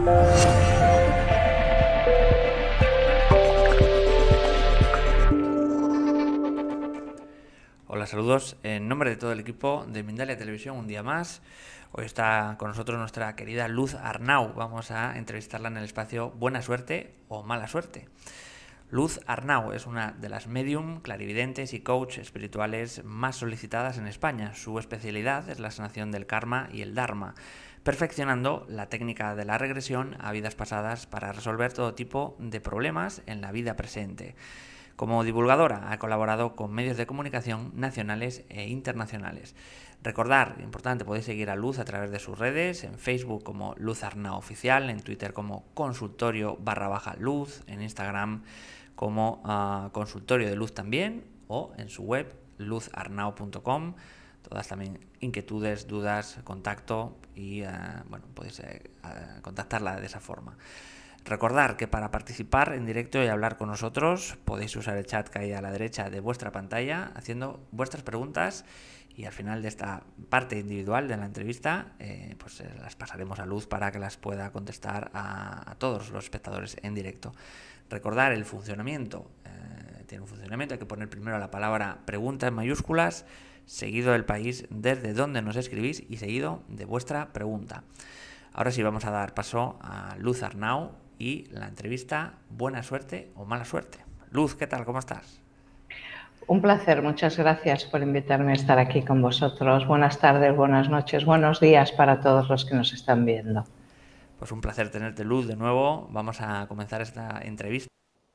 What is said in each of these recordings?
Hola, saludos en nombre de todo el equipo de Mindalia Televisión un día más. Hoy está con nosotros nuestra querida Luz Arnau. Vamos a entrevistarla en el espacio Buena Suerte o Mala Suerte. Luz Arnau es una de las medium, clarividentes y coach espirituales más solicitadas en España. Su especialidad es la sanación del karma y el dharma, perfeccionando la técnica de la regresión a vidas pasadas para resolver todo tipo de problemas en la vida presente. Como divulgadora ha colaborado con medios de comunicación nacionales e internacionales. Recordar, importante, podéis seguir a Luz a través de sus redes, en Facebook como Luz Arnau Oficial, en Twitter como consultorio_luz, en Instagram como consultorio de luz también, o en su web luzarnau.com. Todas también inquietudes, dudas, contacto y bueno, podéis contactarla de esa forma. Recordar que para participar en directo y hablar con nosotros podéis usar el chat que hay a la derecha de vuestra pantalla haciendo vuestras preguntas y al final de esta parte individual de la entrevista pues las pasaremos a Luz para que las pueda contestar a todos los espectadores en directo. Recordar el funcionamiento. Tiene un funcionamiento, hay que poner primero la palabra pregunta en mayúsculas, seguido del país desde donde nos escribís y seguido de vuestra pregunta. Ahora sí vamos a dar paso a Luz Arnau y la entrevista Buena Suerte o Mala Suerte. Luz, ¿qué tal? ¿Cómo estás? Un placer, muchas gracias por invitarme a estar aquí con vosotros. Buenas tardes, buenas noches, buenos días para todos los que nos están viendo. Pues un placer tenerte, Luz, de nuevo. Vamos a comenzar esta entrevista.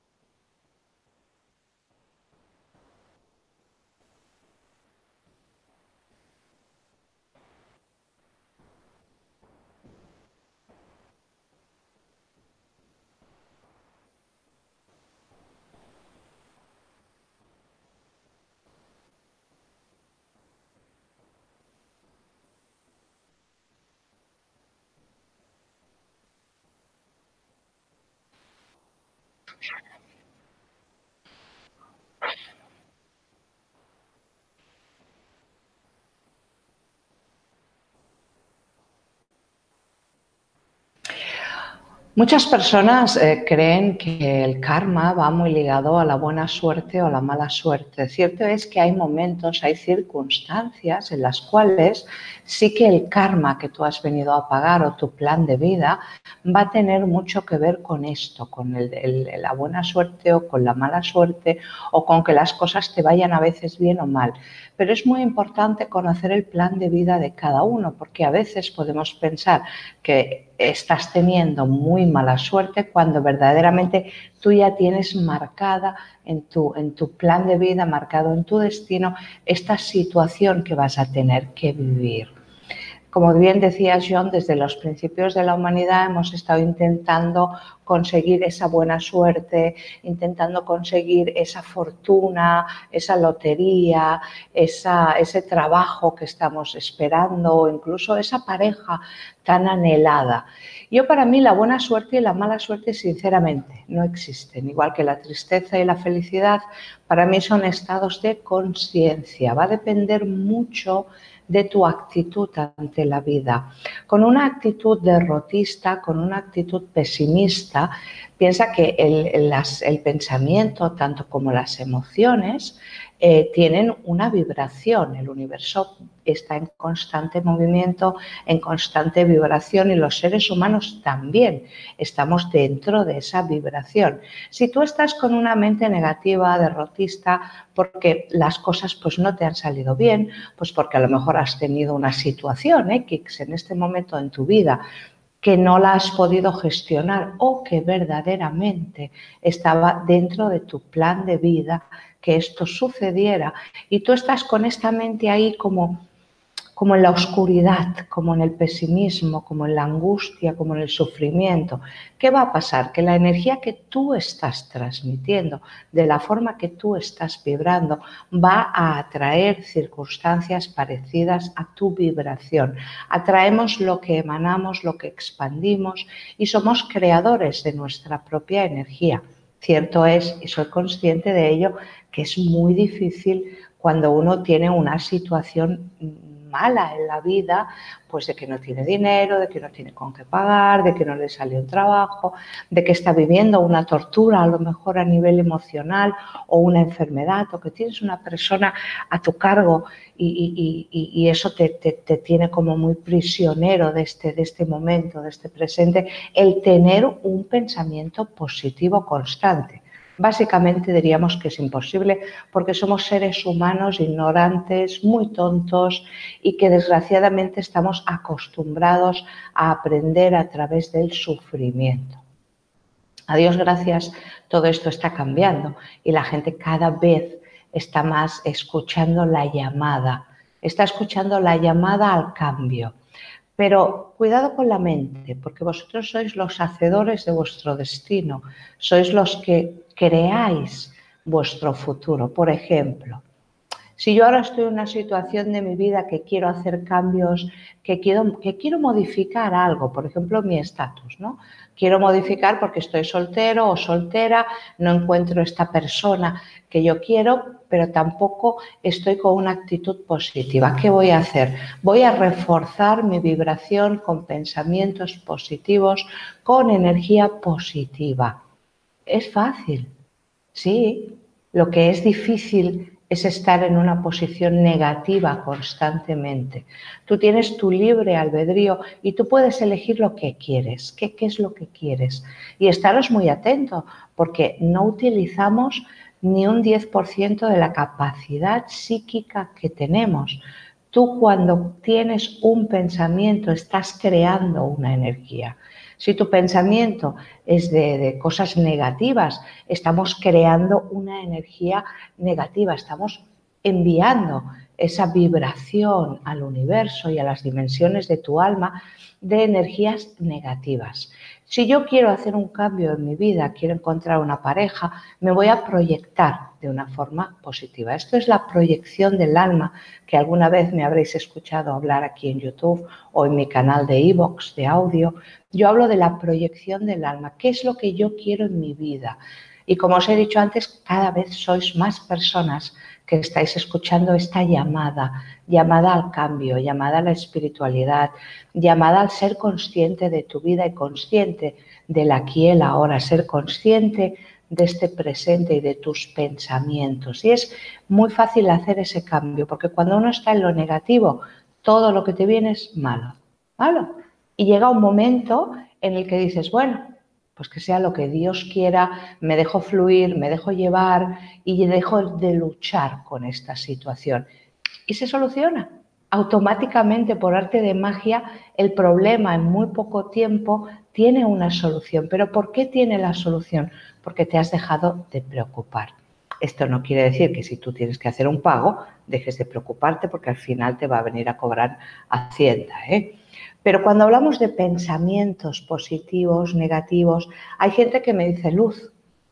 Muchas personas creen que el karma va muy ligado a la buena suerte o la mala suerte. Cierto es que hay momentos, hay circunstancias en las cuales sí que el karma que tú has venido a pagar o tu plan de vida va a tener mucho que ver con esto, con la buena suerte o con la mala suerte o con que las cosas te vayan a veces bien o mal. Pero es muy importante conocer el plan de vida de cada uno, porque a veces podemos pensar que estás teniendo muy mala suerte cuando verdaderamente tú ya tienes marcada en tu plan de vida, marcado en tu destino, esta situación que vas a tener que vivir. Como bien decía John, desde los principios de la humanidad hemos estado intentando conseguir esa buena suerte, intentando conseguir esa fortuna, esa lotería, ese trabajo que estamos esperando o incluso esa pareja tan anhelada. Para mí la buena suerte y la mala suerte sinceramente no existen, igual que la tristeza y la felicidad, para mí son estados de conciencia. Va a depender mucho de tu actitud ante la vida. Con una actitud derrotista, con una actitud pesimista, piensa que el pensamiento, tanto como las emociones, tienen una vibración. El universo está en constante movimiento, en constante vibración y los seres humanos también estamos dentro de esa vibración. Si tú estás con una mente negativa, derrotista, porque las cosas pues no te han salido bien, pues porque a lo mejor has tenido una situación X en este momento en tu vida que no la has podido gestionar o que verdaderamente estaba dentro de tu plan de vida que esto sucediera y tú estás con esta mente ahí como en la oscuridad, como en el pesimismo, como en la angustia, como en el sufrimiento. ¿Qué va a pasar? Que la energía que tú estás transmitiendo, de la forma que tú estás vibrando, va a atraer circunstancias parecidas a tu vibración. Atraemos lo que emanamos, lo que expandimos y somos creadores de nuestra propia energía. Cierto es, y soy consciente de ello, que es muy difícil cuando uno tiene una situación mala en la vida, pues de que no tiene dinero, de que no tiene con qué pagar, de que no le sale un trabajo, de que está viviendo una tortura a lo mejor a nivel emocional o una enfermedad, o que tienes una persona a tu cargo y eso te tiene como muy prisionero de este momento, de este presente, el tener un pensamiento positivo constante. Básicamente diríamos que es imposible porque somos seres humanos ignorantes, muy tontos y que desgraciadamente estamos acostumbrados a aprender a través del sufrimiento. A Dios gracias, todo esto está cambiando y la gente cada vez está más escuchando la llamada, está escuchando la llamada al cambio. Pero cuidado con la mente, porque vosotros sois los hacedores de vuestro destino, sois los que creáis vuestro futuro. Por ejemplo, si yo ahora estoy en una situación de mi vida que quiero hacer cambios, que quiero modificar algo, por ejemplo, mi estatus, ¿no? Quiero modificar porque estoy soltero o soltera, no encuentro esta persona que yo quiero, pero tampoco estoy con una actitud positiva. ¿Qué voy a hacer? Voy a reforzar mi vibración con pensamientos positivos, con energía positiva. Es fácil, sí. Lo que es difícil es estar en una posición negativa constantemente. Tú tienes tu libre albedrío y tú puedes elegir lo que quieres. ¿Qué es lo que quieres? Y estaros muy atentos porque no utilizamos ni un 10% de la capacidad psíquica que tenemos. Tú cuando tienes un pensamiento estás creando una energía. Si tu pensamiento es de cosas negativas, estamos creando una energía negativa, estamos enviando esa vibración al universo y a las dimensiones de tu alma de energías negativas. Si yo quiero hacer un cambio en mi vida, quiero encontrar una pareja, me voy a proyectar de una forma positiva. Esto es la proyección del alma, que alguna vez me habréis escuchado hablar aquí en YouTube o en mi canal de iVoox, de audio. Yo hablo de la proyección del alma. ¿Qué es lo que yo quiero en mi vida? Y como os he dicho antes, cada vez sois más personas que estáis escuchando esta llamada al cambio, llamada a la espiritualidad, llamada al ser consciente de tu vida y consciente del aquí y el ahora, ser consciente de este presente y de tus pensamientos. Y es muy fácil hacer ese cambio, porque cuando uno está en lo negativo, todo lo que te viene es malo, malo. Y llega un momento en el que dices, bueno, pues que sea lo que Dios quiera, me dejo fluir, me dejo llevar y dejo de luchar con esta situación. Y se soluciona. Automáticamente, por arte de magia, el problema en muy poco tiempo tiene una solución. ¿Pero por qué tiene la solución? Porque te has dejado de preocupar. Esto no quiere decir que si tú tienes que hacer un pago, dejes de preocuparte porque al final te va a venir a cobrar Hacienda, ¿eh? Pero cuando hablamos de pensamientos positivos, negativos, hay gente que me dice, Luz,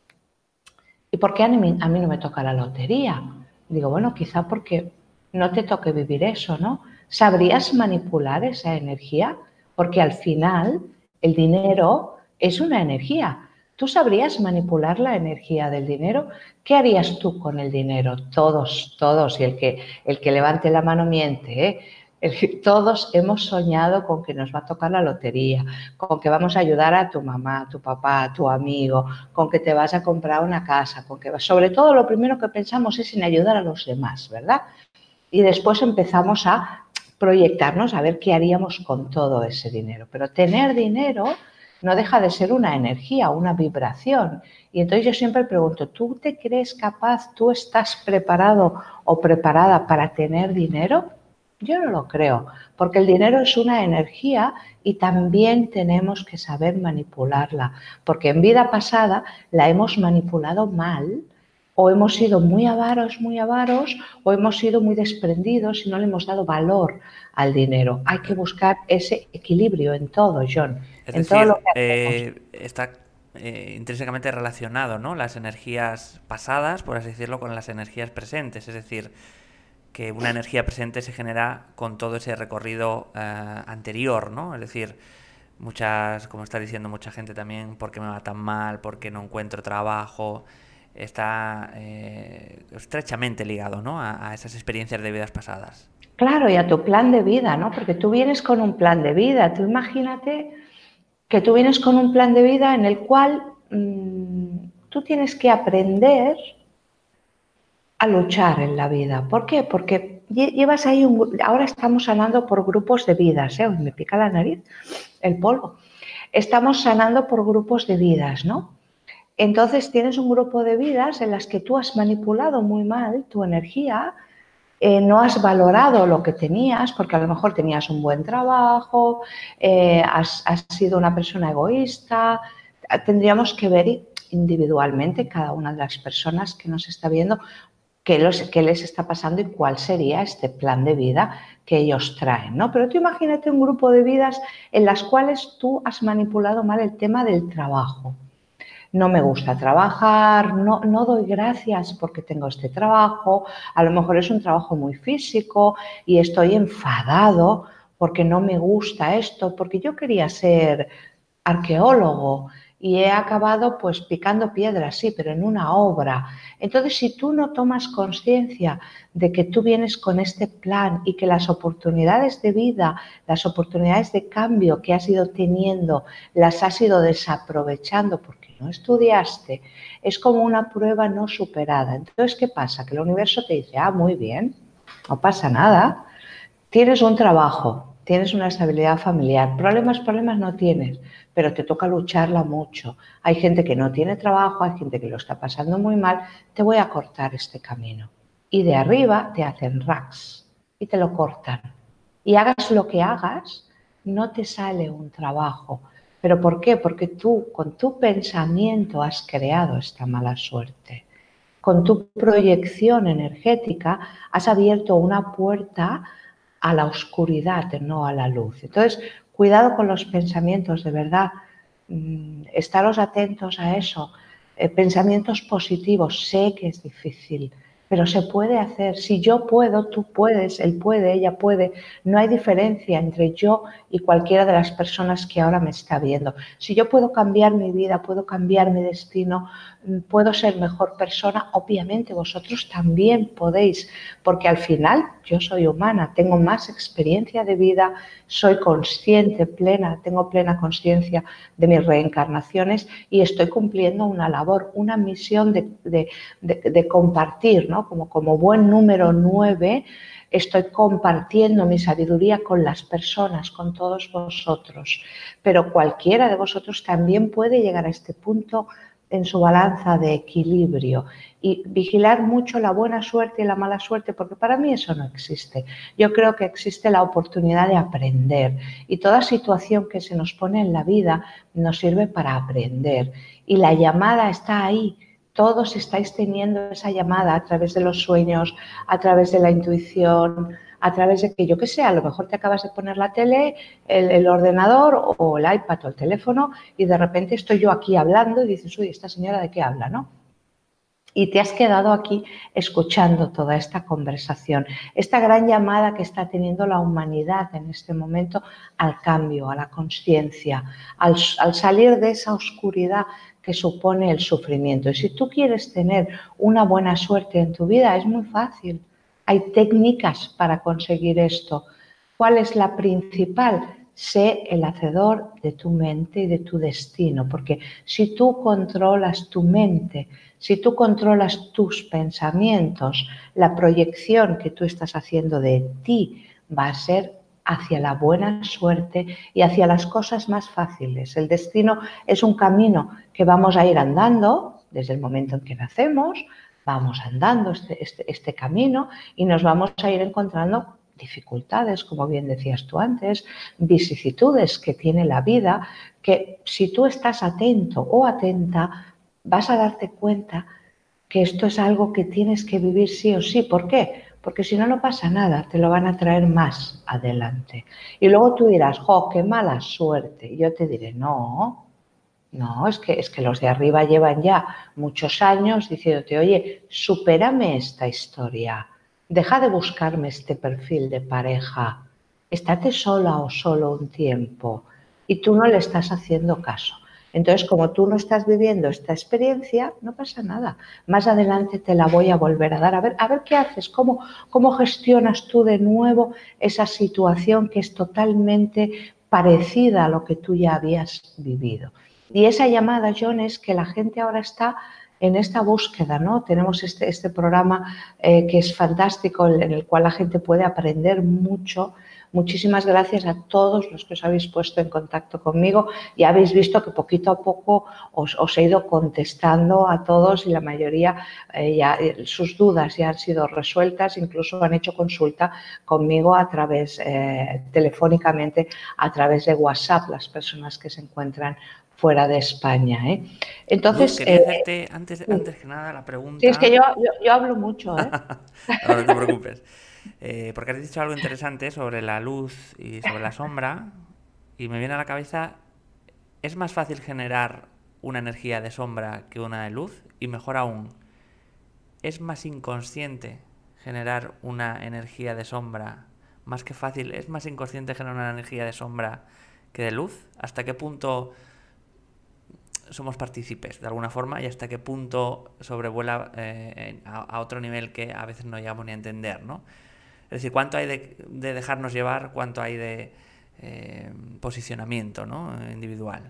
¿y por qué a mí no me toca la lotería? Digo, bueno, quizá porque no te toque vivir eso, ¿no? ¿Sabrías manipular esa energía? Porque al final el dinero es una energía. ¿Tú sabrías manipular la energía del dinero? ¿Qué harías tú con el dinero? Todos, y el que levante la mano miente, ¿eh? Todos hemos soñado con que nos va a tocar la lotería, con que vamos a ayudar a tu mamá, a tu papá, a tu amigo, con que te vas a comprar una casa, con que sobre todo lo primero que pensamos es en ayudar a los demás, ¿verdad? Y después empezamos a proyectarnos a ver qué haríamos con todo ese dinero. Pero tener dinero no deja de ser una energía, una vibración. Y entonces yo siempre pregunto, ¿tú te crees capaz, tú estás preparado o preparada para tener dinero? Yo no lo creo, porque el dinero es una energía y también tenemos que saber manipularla, porque en vida pasada la hemos manipulado mal o hemos sido muy avaros, o hemos sido muy desprendidos y no le hemos dado valor al dinero. Hay que buscar ese equilibrio en todo, John, Es en todo lo decir, que hacemos. está intrínsecamente relacionado, ¿no? Las energías pasadas, por así decirlo, con las energías presentes. Es decir, que una energía presente se genera con todo ese recorrido anterior, ¿no? Es decir, como está diciendo mucha gente también, ¿por qué me va tan mal? ¿Por qué no encuentro trabajo? Está estrechamente ligado, ¿no? A esas experiencias de vidas pasadas. Claro, y a tu plan de vida, ¿no? Porque tú vienes con un plan de vida. Tú imagínate que tú vienes con un plan de vida en el cual tú tienes que aprender a luchar en la vida. ¿Por qué? Porque llevas ahí ahora estamos sanando por grupos de vidas, ¿eh? Me pica la nariz el polvo. Estamos sanando por grupos de vidas, ¿no? Entonces tienes un grupo de vidas en las que tú has manipulado muy mal tu energía, no has valorado lo que tenías, porque a lo mejor tenías un buen trabajo, has sido una persona egoísta. Tendríamos que ver individualmente cada una de las personas que nos está viendo qué les está pasando y cuál sería este plan de vida que ellos traen, ¿no? Pero tú imagínate un grupo de vidas en las cuales tú has manipulado mal el tema del trabajo. No me gusta trabajar, no doy gracias porque tengo este trabajo, a lo mejor es un trabajo muy físico y estoy enfadado porque no me gusta esto, porque yo quería ser arqueólogo y he acabado pues picando piedras, sí, pero en una obra. Entonces, si tú no tomas conciencia de que tú vienes con este plan y que las oportunidades de vida, las oportunidades de cambio que has ido teniendo, las has ido desaprovechando porque no estudiaste, es como una prueba no superada. Entonces, ¿qué pasa? Que el universo te dice, ah, muy bien, no pasa nada, tienes un trabajo, tienes una estabilidad familiar, problemas no tienes, pero te toca lucharla mucho. Hay gente que no tiene trabajo, hay gente que lo está pasando muy mal, te voy a cortar este camino. Y de arriba te hacen racks y te lo cortan. Y hagas lo que hagas, no te sale un trabajo. ¿Pero por qué? Porque tú con tu pensamiento has creado esta mala suerte. Con tu proyección energética has abierto una puerta a la oscuridad, no a la luz. Entonces, cuidado con los pensamientos, de verdad. Estaros atentos a eso. Pensamientos positivos, sé que es difícil, pero se puede hacer. Si yo puedo, tú puedes, él puede, ella puede. No hay diferencia entre yo y cualquiera de las personas que ahora me está viendo. Si yo puedo cambiar mi vida, puedo cambiar mi destino, puedo ser mejor persona, obviamente vosotros también podéis, porque al final yo soy humana, tengo más experiencia de vida, soy consciente, plena, tengo plena conciencia de mis reencarnaciones y estoy cumpliendo una labor, una misión de compartir, ¿no? Como buen número 9, estoy compartiendo mi sabiduría con las personas, con todos vosotros, pero cualquiera de vosotros también puede llegar a este punto en su balanza de equilibrio y vigilar mucho la buena suerte y la mala suerte, porque para mí eso no existe. Yo creo que existe la oportunidad de aprender y toda situación que se nos pone en la vida nos sirve para aprender y la llamada está ahí. Todos estáis teniendo esa llamada a través de los sueños, a través de la intuición, a través de que, yo qué sé, a lo mejor te acabas de poner la tele, el ordenador o el iPad o el teléfono y de repente estoy yo aquí hablando y dices, uy, ¿esta señora de qué habla, no? Y te has quedado aquí escuchando toda esta conversación, esta gran llamada que está teniendo la humanidad en este momento al cambio, a la conciencia, al salir de esa oscuridad que supone el sufrimiento. Y si tú quieres tener una buena suerte en tu vida, es muy fácil. Hay técnicas para conseguir esto. ¿Cuál es la principal? Sé el hacedor de tu mente y de tu destino, porque si tú controlas tu mente, si tú controlas tus pensamientos, la proyección que tú estás haciendo de ti va a ser hacia la buena suerte y hacia las cosas más fáciles. El destino es un camino que vamos a ir andando desde el momento en que nacemos, vamos andando este camino y nos vamos a ir encontrando dificultades, como bien decías tú antes, vicisitudes que tiene la vida, que si tú estás atento o atenta, vas a darte cuenta que esto es algo que tienes que vivir sí o sí. ¿Por qué? Porque si no, no pasa nada, te lo van a traer más adelante. Y luego tú dirás, ¡jo, qué mala suerte! Y yo te diré, no, no, es que los de arriba llevan ya muchos años diciéndote, oye, supérame esta historia, deja de buscarme este perfil de pareja, estate sola o solo un tiempo y tú no le estás haciendo caso. Entonces, como tú no estás viviendo esta experiencia, no pasa nada. Más adelante te la voy a volver a dar. A ver qué haces, cómo gestionas tú de nuevo esa situación que es totalmente parecida a lo que tú ya habías vivido. Y esa llamada, John, es que la gente ahora está en esta búsqueda, ¿no? Tenemos este programa que es fantástico, en el cual la gente puede aprender mucho. Muchísimas gracias a todos los que os habéis puesto en contacto conmigo. Ya habéis visto que poquito a poco os he ido contestando a todos y la mayoría sus dudas ya han sido resueltas, incluso han hecho consulta conmigo a través, telefónicamente, a través de WhatsApp, las personas que se encuentran fuera de España. Luz, Entonces, quería hacerte antes que nada la sí, es que pregunta. yo hablo mucho, ¿eh? No, no te preocupes. Porque has dicho algo interesante sobre la luz y sobre la sombra, y me viene a la cabeza, ¿es más fácil generar una energía de sombra que una de luz? Y mejor aún, ¿es más inconsciente generar una energía de sombra? Más que fácil, ¿es más inconsciente generar una energía de sombra que de luz? ¿Hasta qué punto somos partícipes de alguna forma y hasta qué punto sobrevuela a otro nivel que a veces no llegamos ni a entender, ¿no? Es decir, cuánto hay de dejarnos llevar, cuánto hay de posicionamiento, ¿no? Individual.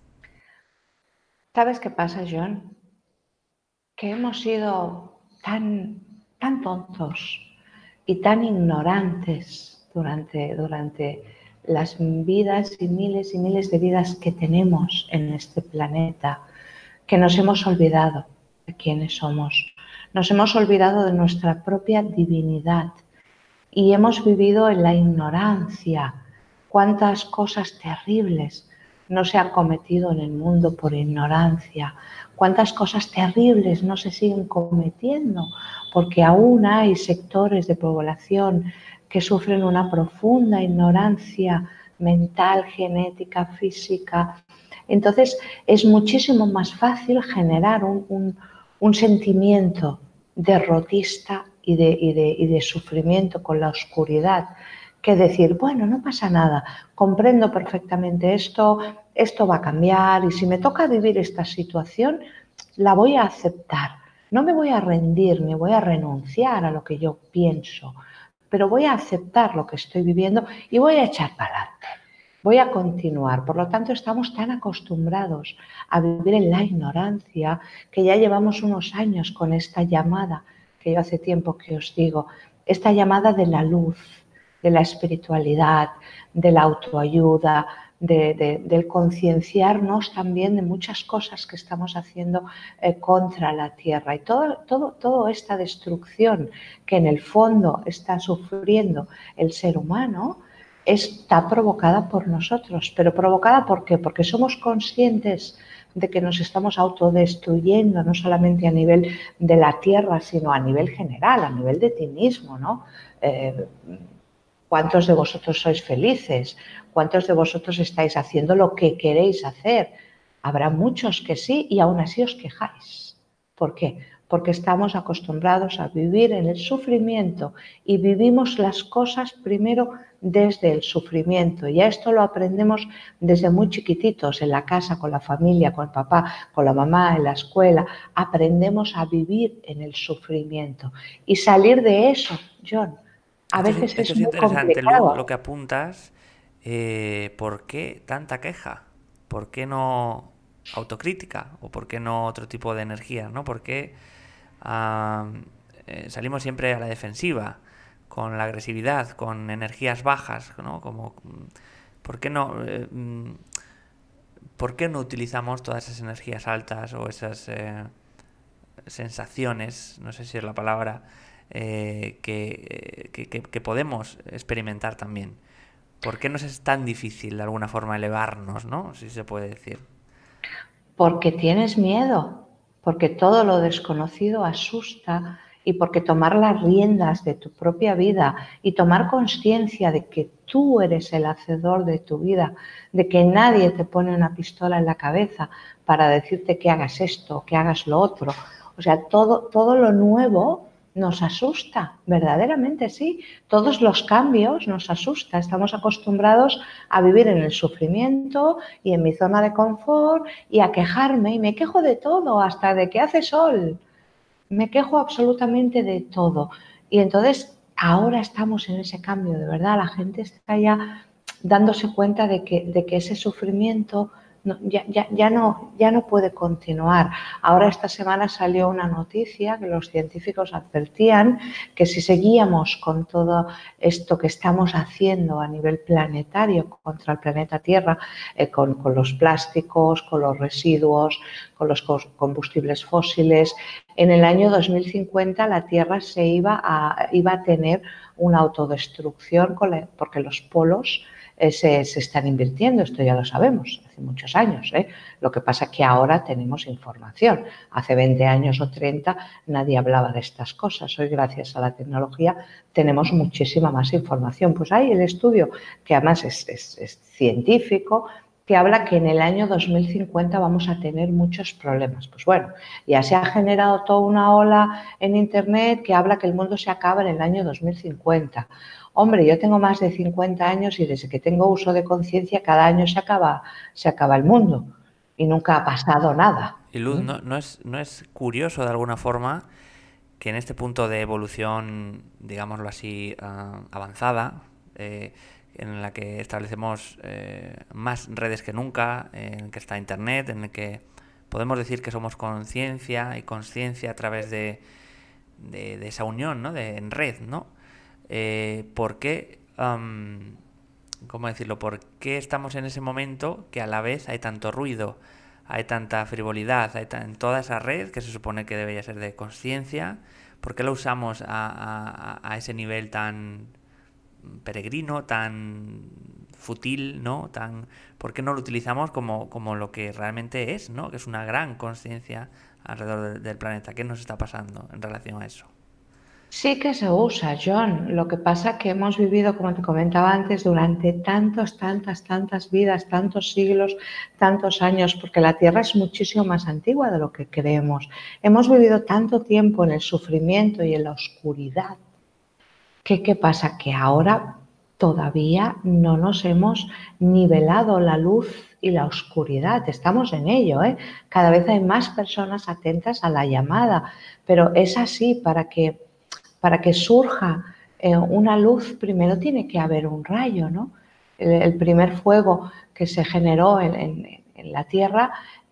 ¿Sabes qué pasa, John? Que hemos sido tan tontos y tan ignorantes durante las vidas y miles de vidas que tenemos en este planeta, que nos hemos olvidado de quiénes somos, nos hemos olvidado de nuestra propia divinidad y hemos vivido en la ignorancia. Cuántas cosas terribles no se han cometido en el mundo por ignorancia, cuántas cosas terribles no se siguen cometiendo, porque aún hay sectores de población que sufren una profunda ignorancia mental, genética, física. Entonces es muchísimo más fácil generar un sentimiento derrotista y de sufrimiento con la oscuridad, que decir, bueno, no pasa nada, comprendo perfectamente esto va a cambiar y si me toca vivir esta situación, la voy a aceptar. No me voy a rendir ni voy a renunciar a lo que yo pienso, pero voy a aceptar lo que estoy viviendo y voy a echar para adelante. Voy a continuar. Por lo tanto, estamos tan acostumbrados a vivir en la ignorancia que ya llevamos unos años con esta llamada, que yo hace tiempo que os digo, esta llamada de la luz, de la espiritualidad, de la autoayuda, del concienciarnos también de muchas cosas que estamos haciendo contra la Tierra. Y toda esta destrucción que en el fondo está sufriendo el ser humano, está provocada por nosotros. ¿Pero provocada por qué? Porque somos conscientes de que nos estamos autodestruyendo, no solamente a nivel de la Tierra, sino a nivel general, a nivel de ti mismo, ¿no? ¿Cuántos de vosotros sois felices? ¿Cuántos de vosotros estáis haciendo lo que queréis hacer? Habrá muchos que sí y aún así os quejáis. ¿Por qué? Porque estamos acostumbrados a vivir en el sufrimiento y vivimos las cosas primero desde el sufrimiento. Y esto lo aprendemos desde muy chiquititos, en la casa, con la familia, con el papá, con la mamá, en la escuela. Aprendemos a vivir en el sufrimiento. Y salir de eso, John, a veces Esto es es muy interesante, Luz, lo complicado. que apuntas. ¿Por qué tanta queja? ¿Por qué no autocrítica? ¿O por qué no otro tipo de energías? ¿No? ¿Por qué salimos siempre a la defensiva, con la agresividad, con energías bajas, ¿no? Como, ¿por qué no, ¿por qué no utilizamos todas esas energías altas o esas sensaciones, no sé si es la palabra, que podemos experimentar también? ¿Por qué nos es tan difícil de alguna forma elevarnos, ¿no? Si se puede decir. Porque tienes miedo, porque todo lo desconocido asusta y porque tomar las riendas de tu propia vida y tomar conciencia de que tú eres el hacedor de tu vida, de que nadie te pone una pistola en la cabeza para decirte que hagas esto, que hagas lo otro. O sea, todo lo nuevo nos asusta, verdaderamente sí. Todos los cambios nos asusta. Estamos acostumbrados a vivir en el sufrimiento y en mi zona de confort y a quejarme. Y me quejo de todo, hasta de que hace sol. Me quejo absolutamente de todo. Y entonces ahora estamos en ese cambio, de verdad. La gente está ya dándose cuenta de que ese sufrimiento ya no puede continuar. Ahora esta semana salió una noticia que los científicos advertían que si seguíamos con todo esto que estamos haciendo a nivel planetario contra el planeta Tierra, con los plásticos, con los residuos, con los combustibles fósiles, en el año 2050 la Tierra iba a tener una autodestrucción porque los polos se están invirtiendo, esto ya lo sabemos, hace muchos años. Lo que pasa es que ahora tenemos información. Hace 20 años o 30 nadie hablaba de estas cosas. Hoy, gracias a la tecnología, tenemos muchísima más información. Pues hay el estudio, que además es científico, que habla que en el año 2050 vamos a tener muchos problemas. Pues bueno, ya se ha generado toda una ola en Internet que habla que el mundo se acaba en el año 2050. Hombre, yo tengo más de 50 años y desde que tengo uso de conciencia cada año se acaba el mundo y nunca ha pasado nada. Y Luz, ¿no es curioso de alguna forma que en este punto de evolución, digámoslo así, avanzada, en la que establecemos más redes que nunca, en el que está Internet, en el que podemos decir que somos conciencia y consciencia a través de esa unión, ¿no? En red, ¿no? ¿Por qué, cómo decirlo? ¿Por qué estamos en ese momento que a la vez hay tanto ruido, hay tanta frivolidad, en toda esa red que se supone que debería ser de conciencia? ¿Por qué lo usamos a ese nivel tan peregrino, tan fútil, ¿no? ¿Por qué no lo utilizamos como lo que realmente es, ¿no? Que es una gran conciencia alrededor del planeta? ¿Qué nos está pasando en relación a eso? Sí que se usa, John. Lo que pasa es que hemos vivido, como te comentaba antes, durante tantas vidas, tantos siglos, tantos años, porque la Tierra es muchísimo más antigua de lo que creemos. Hemos vivido tanto tiempo en el sufrimiento y en la oscuridad. ¿Qué pasa? Que ahora todavía no nos hemos nivelado la luz y la oscuridad. Estamos en ello, ¿eh? Cada vez hay más personas atentas a la llamada, pero es así, para que surja una luz, primero tiene que haber un rayo, ¿no? El primer fuego que se generó en la Tierra,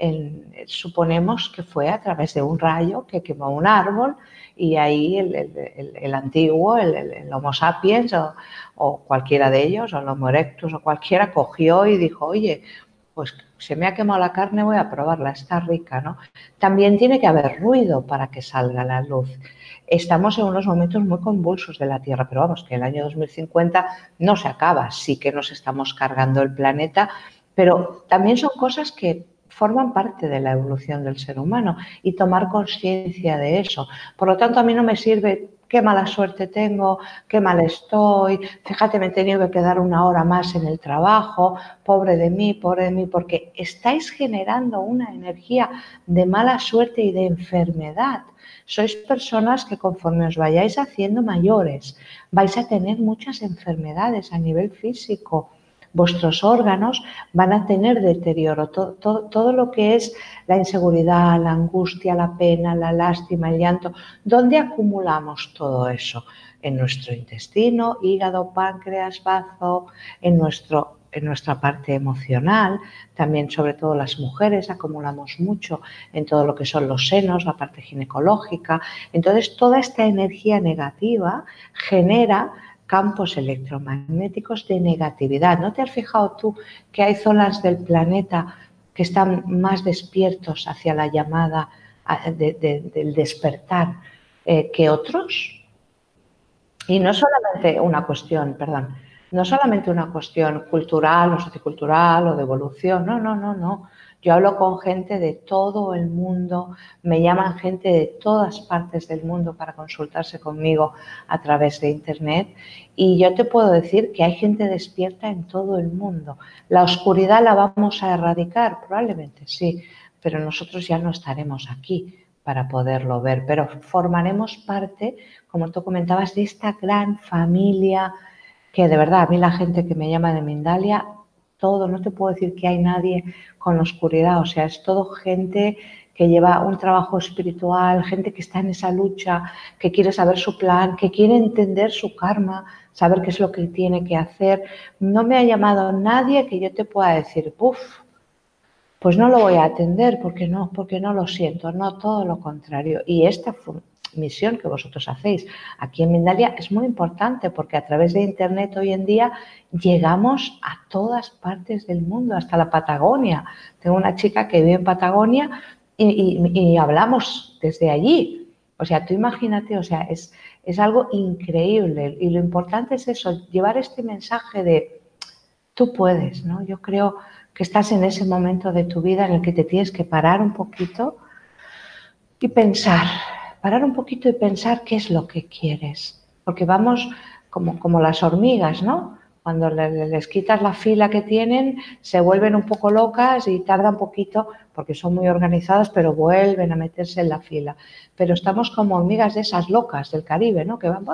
suponemos que fue a través de un rayo que quemó un árbol y ahí el antiguo, el Homo sapiens o cualquiera de ellos, o el Homo erectus o cualquiera, cogió y dijo, oye, pues se me ha quemado la carne, voy a probarla, está rica, ¿no? También tiene que haber ruido para que salga la luz. Estamos en unos momentos muy convulsos de la Tierra, pero vamos, que el año 2050 no se acaba, sí que nos estamos cargando el planeta, pero también son cosas que forman parte de la evolución del ser humano y tomar conciencia de eso. Por lo tanto, a mí no me sirve qué mala suerte tengo, qué mal estoy, fíjate, me he tenido que quedar una hora más en el trabajo, pobre de mí, porque estáis generando una energía de mala suerte y de enfermedad. Sois personas que conforme os vayáis haciendo mayores, vais a tener muchas enfermedades a nivel físico. Vuestros órganos van a tener deterioro, todo lo que es la inseguridad, la angustia, la pena, la lástima, el llanto. ¿Dónde acumulamos todo eso? En nuestro intestino, hígado, páncreas, bazo, en nuestra parte emocional, también sobre todo las mujeres acumulamos mucho en todo lo que son los senos, la parte ginecológica. Entonces toda esta energía negativa genera campos electromagnéticos de negatividad. ¿No te has fijado tú que hay zonas del planeta que están más despiertos hacia la llamada del despertar que otros? Y no solamente una cuestión, perdón, no solamente una cuestión cultural o sociocultural o de evolución, no. Yo hablo con gente de todo el mundo, me llaman gente de todas partes del mundo para consultarse conmigo a través de Internet y yo te puedo decir que hay gente despierta en todo el mundo. ¿La oscuridad la vamos a erradicar? Probablemente sí, pero nosotros ya no estaremos aquí. para poderlo ver, pero formaremos parte, como tú comentabas, de esta gran familia que de verdad a mí la gente que me llama de Mindalia, todo, no te puedo decir que hay nadie con oscuridad, o sea, es todo gente que lleva un trabajo espiritual, gente que está en esa lucha, que quiere saber su plan, que quiere entender su karma, saber qué es lo que tiene que hacer. No me ha llamado nadie que yo te pueda decir, ¡puf! Pues no lo voy a atender porque no lo siento, no, todo lo contrario. Y esta misión que vosotros hacéis aquí en Mindalia es muy importante porque a través de Internet hoy en día llegamos a todas partes del mundo, hasta la Patagonia. Tengo una chica que vive en Patagonia y hablamos desde allí. O sea, tú imagínate, o sea, es algo increíble y lo importante es eso, llevar este mensaje de tú puedes, ¿no? Yo creo que estás en ese momento de tu vida en el que te tienes que parar un poquito y pensar, parar un poquito y pensar qué es lo que quieres. Porque vamos como las hormigas, ¿no? Cuando les quitas la fila que tienen, se vuelven un poco locas y tardan un poquito, porque son muy organizadas, pero vuelven a meterse en la fila. Pero estamos como hormigas de esas locas del Caribe, ¿no? Que van...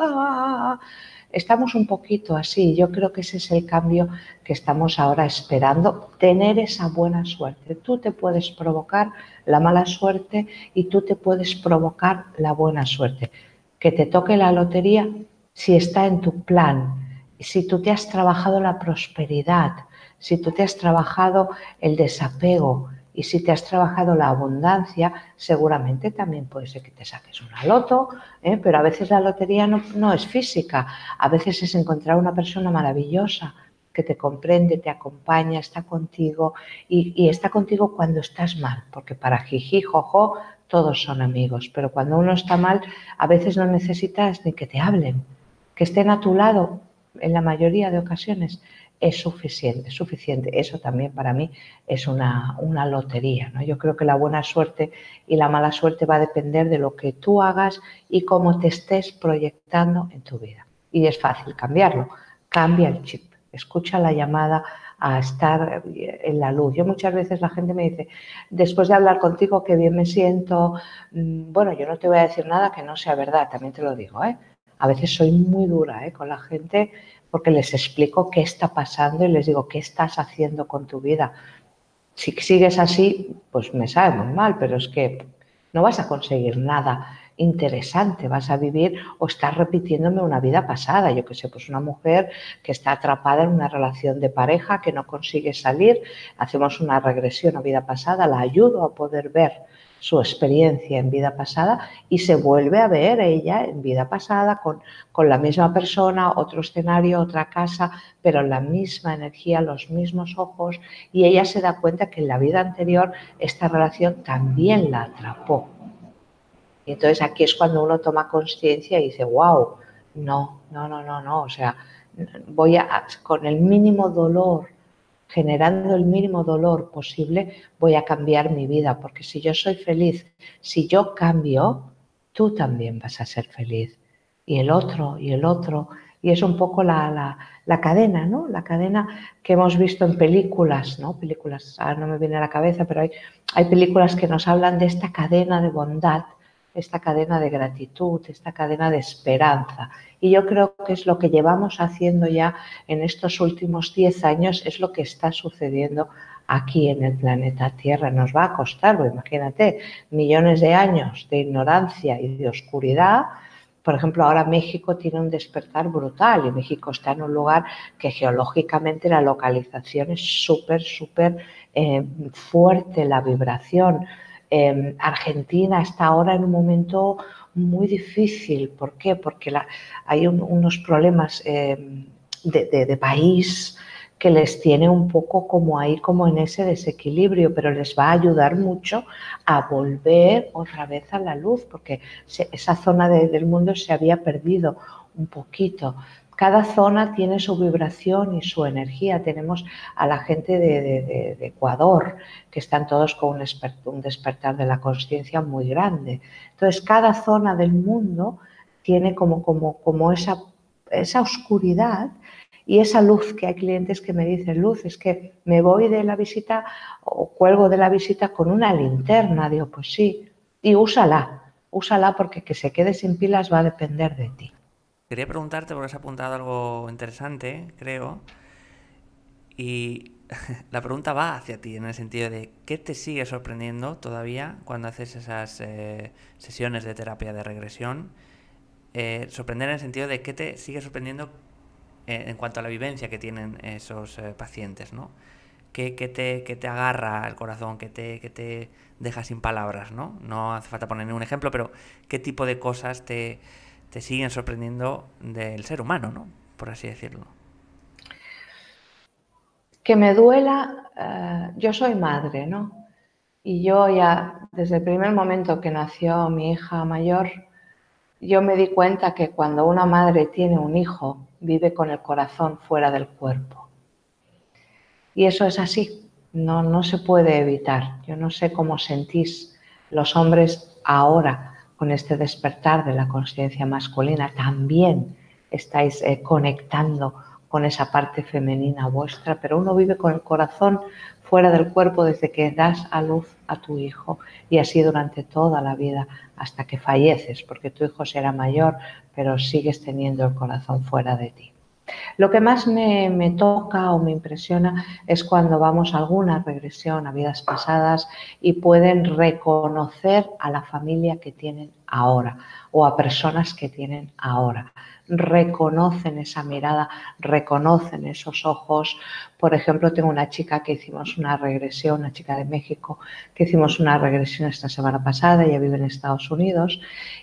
Estamos un poquito así. Yo creo que ese es el cambio que estamos ahora esperando, tener esa buena suerte. Tú te puedes provocar la mala suerte y tú te puedes provocar la buena suerte. Que te toque la lotería si está en tu plan, si tú te has trabajado la prosperidad, si tú te has trabajado el desapego y si te has trabajado la abundancia, seguramente también puede ser que te saques una loto, pero a veces la lotería no es física, a veces es encontrar una persona maravillosa que te comprende, te acompaña, está contigo y está contigo cuando estás mal, porque para jiji, jojo, todos son amigos, pero cuando uno está mal, a veces no necesitas ni que te hablen, que estén a tu lado en la mayoría de ocasiones es suficiente, suficiente. Eso también para mí es una lotería, ¿no? Yo creo que la buena suerte y la mala suerte va a depender de lo que tú hagas y cómo te estés proyectando en tu vida. Y es fácil cambiarlo. Cambia el chip, escucha la llamada a estar en la luz. Yo muchas veces la gente me dice, después de hablar contigo, qué bien me siento. Bueno, yo no te voy a decir nada que no sea verdad, también te lo digo, ¿eh? A veces soy muy dura con la gente porque les explico qué está pasando y les digo, ¿qué estás haciendo con tu vida? Si sigues así, pues me sabe muy mal, pero es que no vas a conseguir nada interesante, vas a vivir o estás repitiéndome una vida pasada, yo qué sé, pues una mujer que está atrapada en una relación de pareja que no consigue salir, hacemos una regresión a vida pasada, la ayudo a poder ver su experiencia en vida pasada y se vuelve a ver ella en vida pasada con la misma persona, otro escenario, otra casa, pero la misma energía, los mismos ojos y ella se da cuenta que en la vida anterior esta relación también la atrapó. Y entonces aquí es cuando uno toma conciencia y dice, wow, no, o sea, con el mínimo dolor, generando el mínimo dolor posible, voy a cambiar mi vida, porque si yo soy feliz, si yo cambio, tú también vas a ser feliz. Y el otro, y es un poco la cadena, ¿no? La cadena que hemos visto en películas, ¿no? Películas, ahora no me viene a la cabeza, pero hay películas que nos hablan de esta cadena de bondad, esta cadena de gratitud, esta cadena de esperanza. Y yo creo que es lo que llevamos haciendo ya en estos últimos 10 años, es lo que está sucediendo aquí en el planeta Tierra. Nos va a costar, pues imagínate, millones de años de ignorancia y de oscuridad. Por ejemplo, ahora México tiene un despertar brutal y México está en un lugar que geológicamente la localización es súper fuerte, la vibración. Argentina está ahora en un momento muy difícil. ¿Por qué? Porque hay unos problemas de país que les tiene un poco como ahí, como en ese desequilibrio, pero les va a ayudar mucho a volver otra vez a la luz, porque esa zona del mundo se había perdido un poquito. Cada zona tiene su vibración y su energía. Tenemos a la gente de Ecuador, que están todos con un despertar de la conciencia muy grande. Entonces, cada zona del mundo tiene como esa oscuridad y esa luz, que hay clientes que me dicen, Luz, es que me voy de la visita o cuelgo de la visita con una linterna. Digo, pues sí, Y úsala porque que se quede sin pilas va a depender de ti. Quería preguntarte, porque has apuntado algo interesante, creo, y la pregunta va hacia ti, en el sentido de ¿qué te sigue sorprendiendo todavía cuando haces esas sesiones de terapia de regresión? Sorprender en el sentido de qué te sigue sorprendiendo en cuanto a la vivencia que tienen esos pacientes, ¿no? ¿Qué te agarra el corazón, qué te deja sin palabras, ¿no? No hace falta poner ningún ejemplo, pero ¿qué tipo de cosas te siguen sorprendiendo del ser humano, ¿no? Por así decirlo. Que me duela, yo soy madre, ¿no? Y yo ya, desde el primer momento que nació mi hija mayor, yo me di cuenta que cuando una madre tiene un hijo, vive con el corazón fuera del cuerpo. Y eso es así, no se puede evitar. Yo no sé cómo sentís los hombres ahora con este despertar de la conciencia masculina. También estáis conectando con esa parte femenina vuestra, pero uno vive con el corazón fuera del cuerpo desde que das a luz a tu hijo y así durante toda la vida hasta que falleces, porque tu hijo será mayor, pero sigues teniendo el corazón fuera de ti. Lo que más me toca o me impresiona es cuando vamos a alguna regresión a vidas pasadas y pueden reconocer a la familia que tienen ahora o a personas que tienen ahora. Reconocen esa mirada, reconocen esos ojos. Por ejemplo, tengo una chica que hicimos una regresión, una chica de México, que hicimos una regresión esta semana pasada, ella vive en Estados Unidos,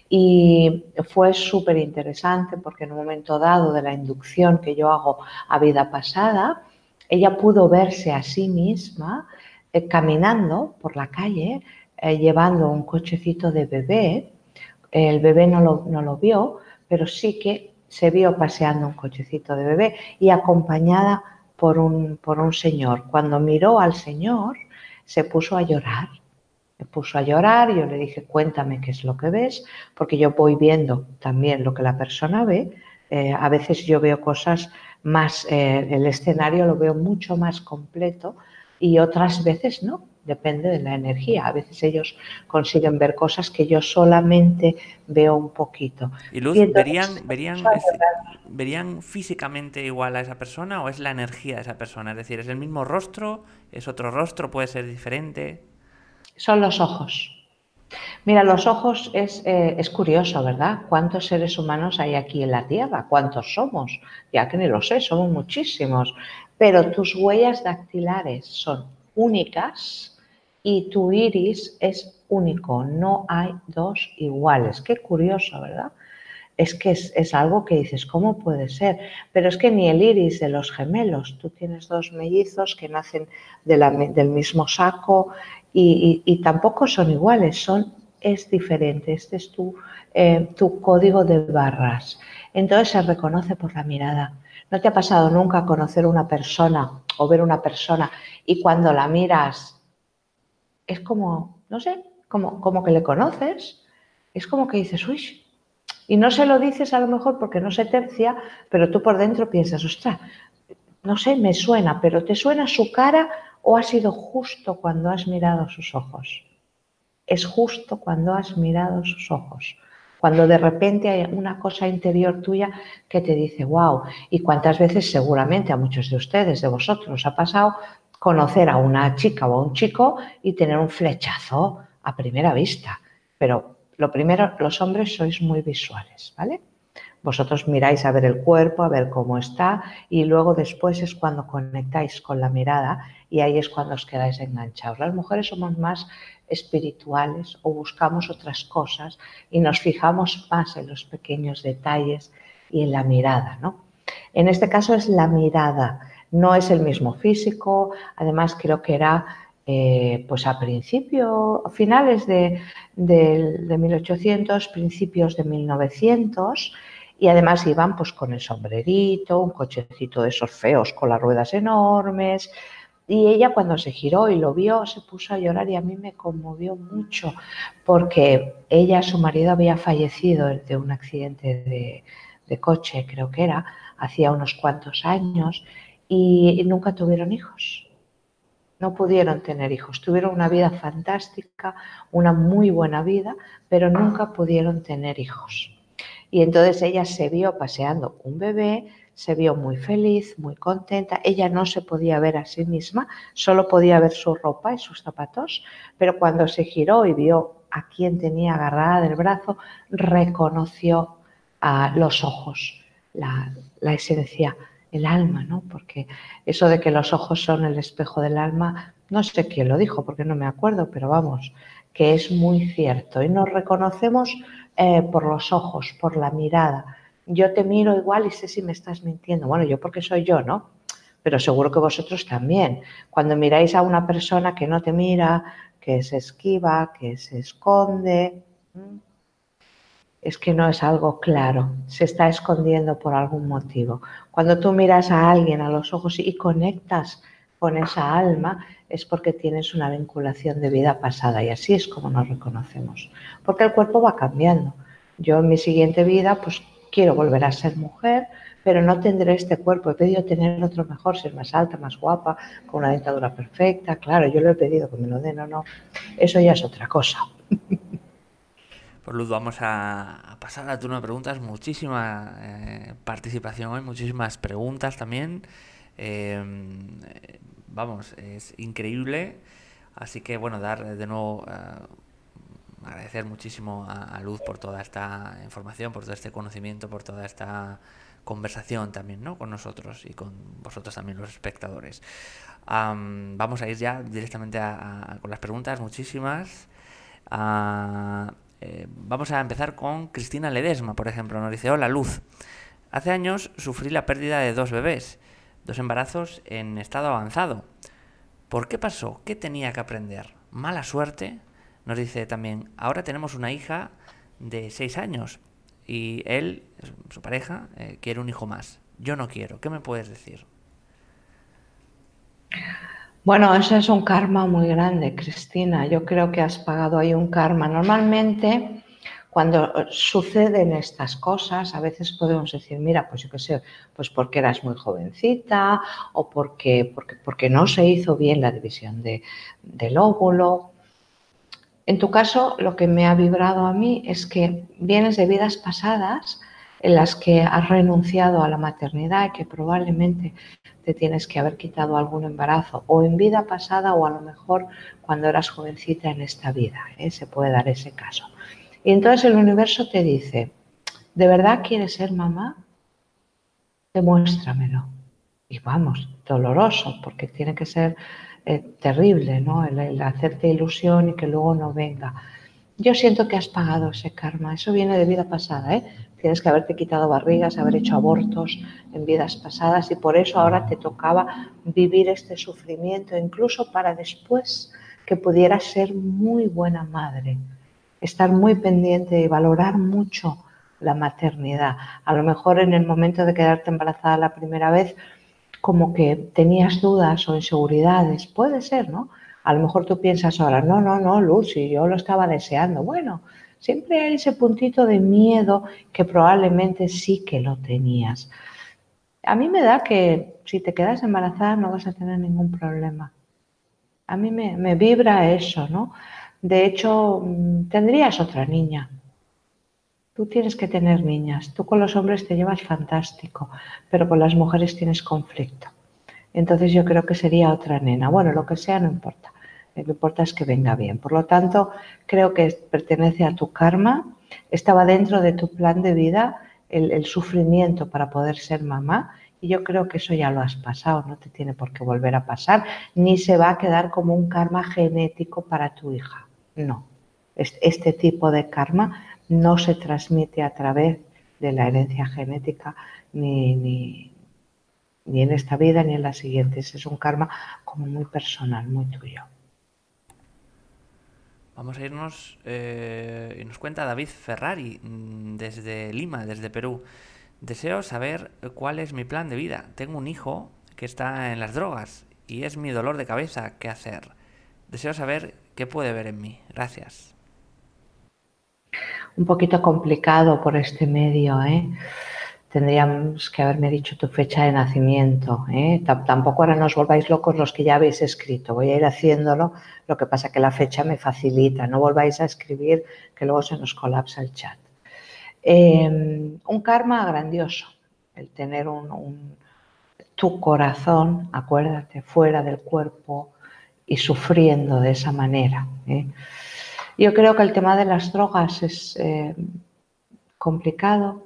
y fue súper interesante porque en un momento dado de la inducción que yo hago a vida pasada, ella pudo verse a sí misma caminando por la calle, llevando un cochecito de bebé. El bebé no lo vio, pero sí que se vio paseando un cochecito de bebé y acompañada por un señor. Cuando miró al señor, se puso a llorar. Me puso a llorar, yo le dije, cuéntame qué es lo que ves, porque yo voy viendo también lo que la persona ve. A veces yo veo cosas más, el escenario lo veo mucho más completo y otras veces no, depende de la energía. A veces ellos consiguen ver cosas que yo solamente veo un poquito. Y Y Luz, entonces se puso a llorar. ¿verían físicamente igual a esa persona o es la energía de esa persona? Es decir, ¿es el mismo rostro? ¿Es otro rostro? ¿Puede ser diferente? Son los ojos. Mira, los ojos es curioso, ¿verdad? ¿Cuántos seres humanos hay aquí en la Tierra? ¿Cuántos somos? Ya que ni lo sé, somos muchísimos. Pero tus huellas dactilares son únicas y tu iris es único. No hay dos iguales. Qué curioso, ¿verdad? Es que es algo que dices, ¿cómo puede ser? Pero es que ni el iris de los gemelos, tú tienes dos mellizos que nacen del mismo saco y tampoco son iguales, es diferente, este es tu código de barras. Entonces se reconoce por la mirada. ¿No te ha pasado nunca conocer una persona o ver una persona y cuando la miras es como, no sé, como que le conoces? Es como que dices, uy, y no se lo dices a lo mejor porque no se tercia, pero tú por dentro piensas, ostras, no sé, me suena, pero ¿te suena su cara o ha sido justo cuando has mirado sus ojos? Es justo cuando has mirado sus ojos. Cuando de repente hay una cosa interior tuya que te dice, wow, y cuántas veces seguramente a muchos de ustedes, de vosotros, os ha pasado conocer a una chica o a un chico y tener un flechazo a primera vista. Pero lo primero, los hombres sois muy visuales, ¿vale? Vosotros miráis a ver el cuerpo, a ver cómo está y luego después es cuando conectáis con la mirada y ahí es cuando os quedáis enganchados. Las mujeres somos más espirituales o buscamos otras cosas y nos fijamos más en los pequeños detalles y en la mirada, ¿no? En este caso es la mirada, no es el mismo físico, además creo que era pues a finales de 1800, principios de 1900 y además iban pues con el sombrerito, un cochecito de esos feos con las ruedas enormes. Y ella cuando se giró y lo vio se puso a llorar y a mí me conmovió mucho porque ella, su marido había fallecido de un accidente de coche, creo que era, hacía unos cuantos años y nunca tuvieron hijos. No pudieron tener hijos, tuvieron una vida fantástica, una muy buena vida, pero nunca pudieron tener hijos. Y entonces ella se vio paseando un bebé, se vio muy feliz, muy contenta. Ella no se podía ver a sí misma, solo podía ver su ropa y sus zapatos, pero cuando se giró y vio a quien tenía agarrada del brazo, reconoció a los ojos, la esencia, el alma, ¿no? Porque eso de que los ojos son el espejo del alma, no sé quién lo dijo, porque no me acuerdo, pero vamos, que es muy cierto. Y nos reconocemos por los ojos, por la mirada. Yo te miro igual y sé si me estás mintiendo. Bueno, yo porque soy yo, ¿no? Pero seguro que vosotros también. Cuando miráis a una persona que no te mira, que se esquiva, que se esconde, es que no es algo claro, se está escondiendo por algún motivo. Cuando tú miras a alguien a los ojos y conectas con esa alma, es porque tienes una vinculación de vida pasada y así es como nos reconocemos. Porque el cuerpo va cambiando. Yo en mi siguiente vida, pues quiero volver a ser mujer, pero no tendré este cuerpo. He pedido tener otro mejor, ser más alta, más guapa, con una dentadura perfecta. Claro, yo lo he pedido, que me lo den o no. Eso ya es otra cosa. Pues Luz, vamos a pasar al turno de preguntas. Muchísima participación hoy, muchísimas preguntas también. Eh, vamos, es increíble. Así que bueno, dar de nuevo, agradecer muchísimo a Luz por toda esta información, por todo este conocimiento, por toda esta conversación también, ¿no? Con nosotros y con vosotros también, los espectadores. Vamos a ir ya directamente con las preguntas, muchísimas. Vamos a empezar con Cristina Ledesma, por ejemplo. Nos dice: hola Luz, hace años sufrí la pérdida de 2 bebés, 2 embarazos en estado avanzado. ¿Por qué pasó? ¿Qué tenía que aprender? ¿Mala suerte? Nos dice también: ahora tenemos una hija de 6 años y él, su pareja, quiere un hijo más. Yo no quiero. ¿Qué me puedes decir? Bueno, eso es un karma muy grande, Cristina. Yo creo que has pagado ahí un karma. Normalmente, cuando suceden estas cosas, a veces podemos decir, mira, pues yo qué sé, pues porque eras muy jovencita o porque no se hizo bien la división del óvulo. En tu caso, lo que me ha vibrado a mí es que vienes de vidas pasadas en las que has renunciado a la maternidad y que probablemente te tienes que haber quitado algún embarazo o en vida pasada o a lo mejor cuando eras jovencita en esta vida, ¿eh? Se puede dar ese caso. Y entonces el universo te dice, ¿de verdad quieres ser mamá? Demuéstramelo. Y vamos, doloroso, porque tiene que ser terrible, ¿no? El hacerte ilusión y que luego no venga. Yo siento que has pagado ese karma, eso viene de vida pasada, ¿eh? Tienes que haberte quitado barrigas, haber hecho abortos en vidas pasadas y por eso ahora te tocaba vivir este sufrimiento, incluso para después que pudieras ser muy buena madre, estar muy pendiente y valorar mucho la maternidad. A lo mejor en el momento de quedarte embarazada la primera vez, como que tenías dudas o inseguridades, puede ser, ¿no? A lo mejor tú piensas ahora, no, no, no, Lucy, yo lo estaba deseando. Bueno, siempre hay ese puntito de miedo que probablemente sí que lo tenías. A mí me da que si te quedas embarazada no vas a tener ningún problema. A mí me vibra eso, ¿no? De hecho, tendrías otra niña. Tú tienes que tener niñas. Tú con los hombres te llevas fantástico, pero con las mujeres tienes conflicto. Entonces yo creo que sería otra nena. Bueno, lo que sea no importa. Lo que importa es que venga bien. Por lo tanto, creo que pertenece a tu karma. Estaba dentro de tu plan de vida el sufrimiento para poder ser mamá. Y yo creo que eso ya lo has pasado. No te tiene por qué volver a pasar. Ni se va a quedar como un karma genético para tu hija. No. Este tipo de karma no se transmite a través de la herencia genética ni en esta vida ni en las siguientes. Es un karma como muy personal, muy tuyo. Vamos a irnos y nos cuenta David Ferrari desde Lima, desde Perú. Deseo saber cuál es mi plan de vida. Tengo un hijo que está en las drogas y es mi dolor de cabeza. ¿Qué hacer? Deseo saber qué puede ver en mí. Gracias. Un poquito complicado por este medio, ¿eh? tendríamos que haberme dicho tu fecha de nacimiento, ¿eh? Tampoco ahora no os volváis locos los que ya habéis escrito, voy a ir haciéndolo, lo que pasa que la fecha me facilita, no volváis a escribir que luego se nos colapsa el chat. Un karma grandioso, el tener tu corazón, acuérdate, fuera del cuerpo y sufriendo de esa manera, ¿eh? Yo creo que el tema de las drogas es complicado.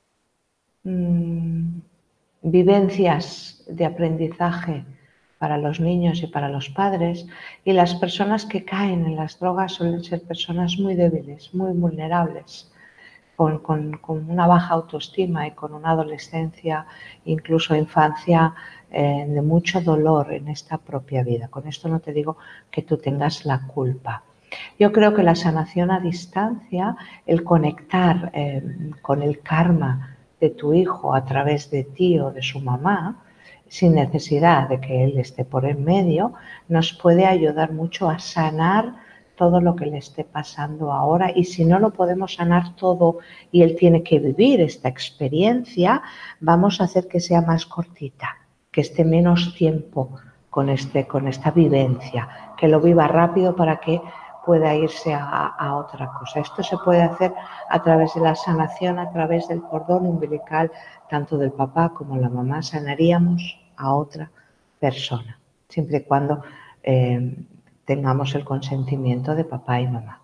Vivencias de aprendizaje para los niños y para los padres, y las personas que caen en las drogas suelen ser personas muy débiles, muy vulnerables, con una baja autoestima y con una adolescencia, incluso infancia, de mucho dolor en esta propia vida. Con esto no te digo que tú tengas la culpa. Yo creo que la sanación a distancia, el conectar con el karma de tu hijo a través de ti o de su mamá, sin necesidad de que él esté por en medio, nos puede ayudar mucho a sanar todo lo que le esté pasando ahora. Y si no lo podemos sanar todo y él tiene que vivir esta experiencia, vamos a hacer que sea más cortita, que esté menos tiempo con esta vivencia, que lo viva rápido para que pueda irse a otra cosa. Esto se puede hacer a través de la sanación, a través del cordón umbilical, tanto del papá como la mamá. Sanaríamos a otra persona, siempre y cuando tengamos el consentimiento de papá y mamá.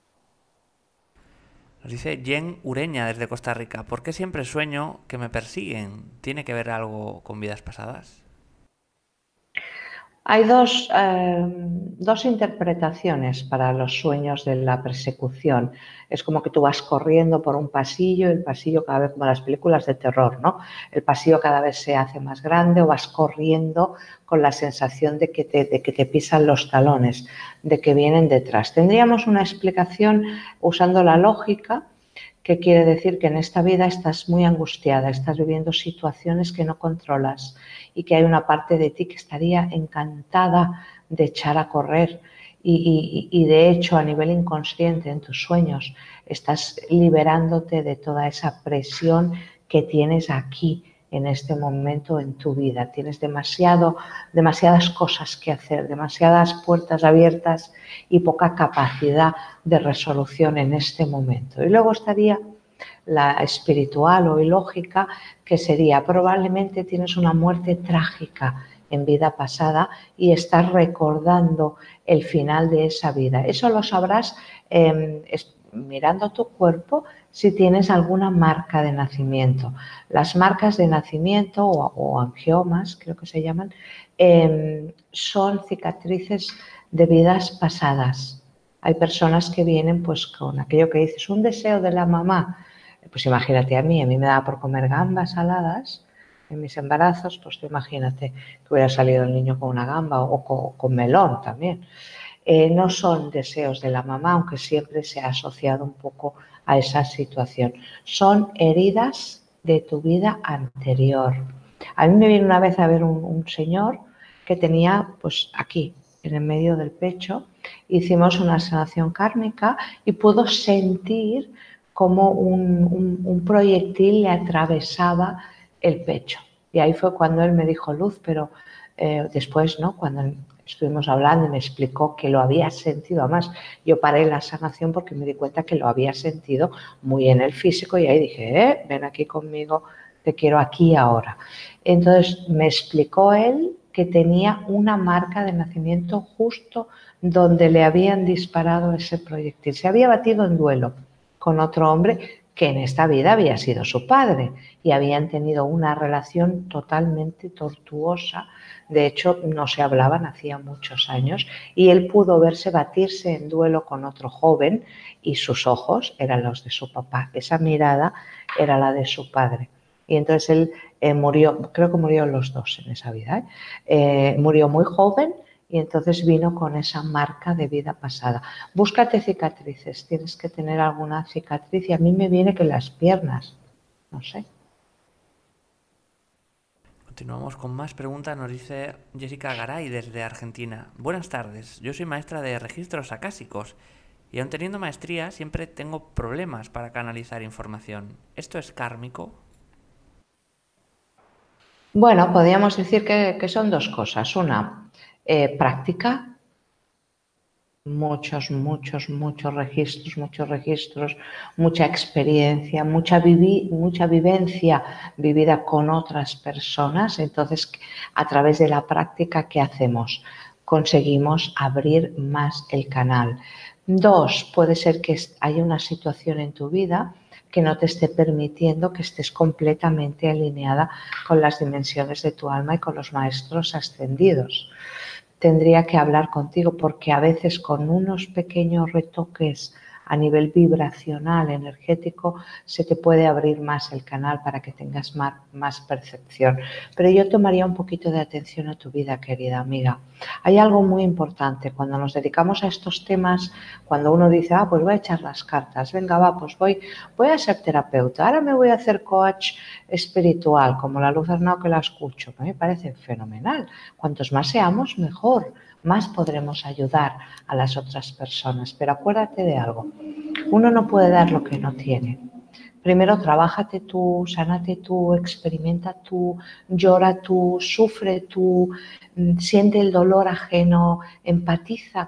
Nos dice Jen Ureña desde Costa Rica. ¿Por qué siempre sueño que me persiguen? ¿Tiene que ver algo con vidas pasadas? Hay dos interpretaciones para los sueños de la persecución. Es como que tú vas corriendo por un pasillo y el pasillo cada vez, como las películas de terror, ¿no? El pasillo cada vez se hace más grande, o vas corriendo con la sensación de que te pisan los talones, de que vienen detrás. Tendríamos una explicación usando la lógica, que quiere decir que en esta vida estás muy angustiada, estás viviendo situaciones que no controlas y que hay una parte de ti que estaría encantada de echar a correr y de hecho a nivel inconsciente en tus sueños estás liberándote de toda esa presión que tienes aquí en este momento en tu vida. Tienes demasiadas cosas que hacer, demasiadas puertas abiertas y poca capacidad de resolución en este momento. Y luego estaría la espiritual o ilógica, que sería probablemente tienes una muerte trágica en vida pasada y estás recordando el final de esa vida. Eso lo sabrás mirando tu cuerpo si tienes alguna marca de nacimiento. Las marcas de nacimiento o angiomas, creo que se llaman, son cicatrices de vidas pasadas. Hay personas que vienen pues con aquello que dices, un deseo de la mamá. Pues imagínate a mí me daba por comer gambas saladas en mis embarazos, pues tú imagínate que hubiera salido el niño con una gamba o con melón también. No son deseos de la mamá, aunque siempre se ha asociado un poco a esa situación. Son heridas de tu vida anterior. A mí me vino una vez a ver un señor que tenía, pues aquí, en el medio del pecho, hicimos una sanación kármica y pudo sentir como un proyectil le atravesaba el pecho. Y ahí fue cuando él me dijo, Luz, pero después, ¿no? Cuando estuvimos hablando y me explicó que lo había sentido, además yo paré la sanación porque me di cuenta que lo había sentido muy en el físico y ahí dije, ven aquí conmigo, te quiero aquí ahora. Entonces me explicó él que tenía una marca de nacimiento justo donde le habían disparado ese proyectil. Se había batido en duelo con otro hombre que en esta vida había sido su padre y habían tenido una relación totalmente tortuosa. De hecho, no se hablaban hacía muchos años y él pudo verse batirse en duelo con otro joven y sus ojos eran los de su papá. Esa mirada era la de su padre. Y entonces él murió, creo que murieron los dos en esa vida, murió muy joven y entonces vino con esa marca de vida pasada. Búscate cicatrices, tienes que tener alguna cicatriz y a mí me viene que las piernas, no sé. Continuamos con más preguntas. Nos dice Jessica Garay desde Argentina. Buenas tardes, yo soy maestra de registros acásicos y aun teniendo maestría siempre tengo problemas para canalizar información. ¿Esto es kármico? Bueno, podríamos decir que son dos cosas. Una, práctica. Muchos registros, mucha experiencia, mucha vivencia vivida con otras personas. Entonces, a través de la práctica, ¿qué hacemos? Conseguimos abrir más el canal. Dos, puede ser que haya una situación en tu vida que no te esté permitiendo que estés completamente alineada con las dimensiones de tu alma y con los maestros ascendidos. Tendría que hablar contigo porque a veces con unos pequeños retoques a nivel vibracional, energético, se te puede abrir más el canal para que tengas más percepción. Pero yo tomaría un poquito de atención a tu vida, querida amiga. Hay algo muy importante cuando nos dedicamos a estos temas, cuando uno dice, pues voy a echar las cartas, venga, pues voy a ser terapeuta, ahora me voy a hacer coach espiritual, como la Luz Arnau que la escucho, me parece fenomenal. Cuantos más seamos, mejor, más podremos ayudar a las otras personas. Pero acuérdate de algo, uno no puede dar lo que no tiene. Primero, trabájate tú, sánate tú, experimenta tú, llora tú, sufre tú, siente el dolor ajeno, empatiza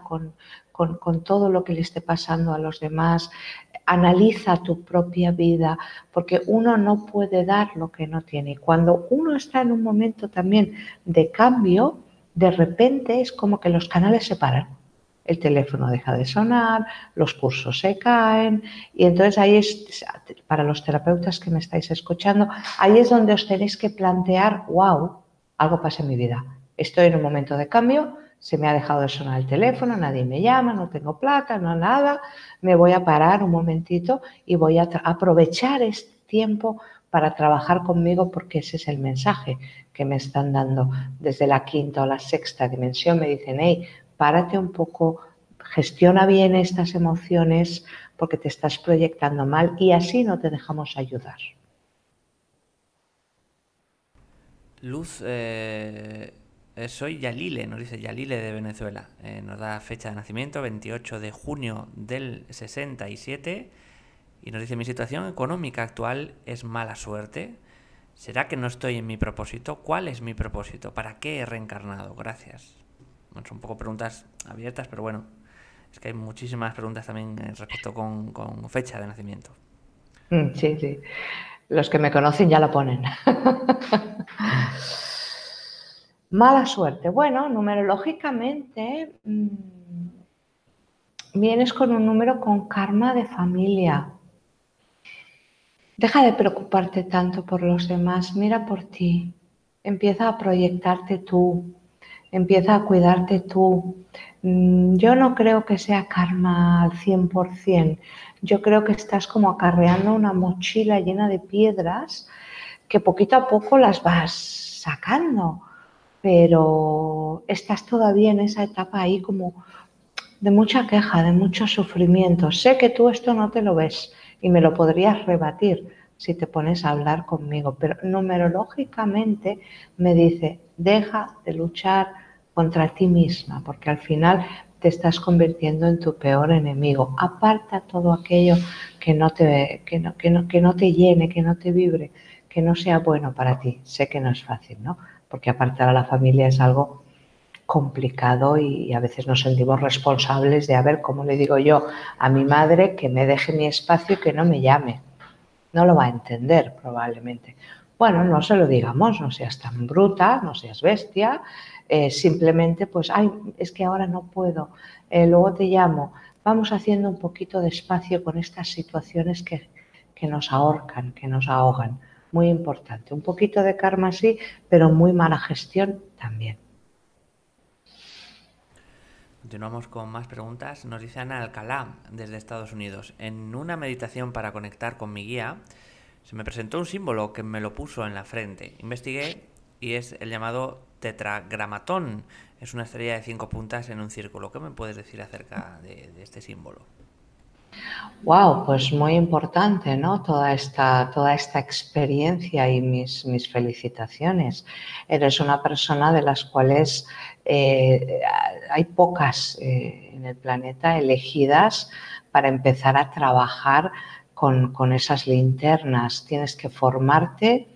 con todo lo que le esté pasando a los demás, analiza tu propia vida, porque uno no puede dar lo que no tiene. Y cuando uno está en un momento también de cambio, de repente es como que los canales se paran. El teléfono deja de sonar, los cursos se caen y entonces ahí es, para los terapeutas que me estáis escuchando, ahí es donde os tenéis que plantear, wow, algo pasa en mi vida. Estoy en un momento de cambio, se me ha dejado de sonar el teléfono, nadie me llama, no tengo plata, no nada, me voy a parar un momentito y voy a aprovechar este tiempo para trabajar conmigo porque ese es el mensaje que me están dando desde la quinta o la sexta dimensión. Me dicen, hey, párate un poco, gestiona bien estas emociones porque te estás proyectando mal y así no te dejamos ayudar. Luz, soy Yalile, nos dice Yalile de Venezuela. Nos da fecha de nacimiento, 28 de junio del 67. Y nos dice, mi situación económica actual es mala suerte. ¿Será que no estoy en mi propósito? ¿Cuál es mi propósito? ¿Para qué he reencarnado? Gracias. Bueno, son un poco preguntas abiertas, pero bueno, es que hay muchísimas preguntas también respecto con fecha de nacimiento. Sí, sí. Los que me conocen ya lo ponen. Mala suerte. Bueno, numerológicamente vienes con un número con karma de familia. Deja de preocuparte tanto por los demás, mira por ti. Empieza a proyectarte tú, empieza a cuidarte tú. Yo no creo que sea karma al 100%. Yo creo que estás como acarreando una mochila llena de piedras que poquito a poco las vas sacando, pero estás todavía en esa etapa ahí como de mucha queja, de mucho sufrimiento. Sé que tú esto no te lo ves y me lo podrías rebatir si te pones a hablar conmigo, pero numerológicamente me dice, deja de luchar contra ti misma, porque al final te estás convirtiendo en tu peor enemigo. Aparta todo aquello que no te llene, que no te vibre, que no sea bueno para ti. Sé que no es fácil, ¿no? Porque apartar a la familia es algo complicado y a veces nos sentimos responsables de a ver cómo le digo yo a mi madre que me deje mi espacio y que no me llame. No lo va a entender probablemente. Bueno, no se lo digamos, no seas tan bruta, no seas bestia, simplemente pues, ay, es que ahora no puedo, luego te llamo. Vamos haciendo un poquito de espacio con estas situaciones que nos ahorcan, que nos ahogan. Muy importante. Un poquito de karma sí, pero muy mala gestión también. Continuamos con más preguntas. Nos dice Ana Alcalá, desde Estados Unidos. En una meditación para conectar con mi guía, se me presentó un símbolo que me lo puso en la frente. Investigué y es el llamado tetragramatón. Es una estrella de 5 puntas en un círculo. ¿Qué me puedes decir acerca de este símbolo? Wow, pues muy importante, ¿no? Toda esta experiencia y mis felicitaciones. Eres una persona de las cuales hay pocas en el planeta elegidas para empezar a trabajar con esas linternas. Tienes que formarte,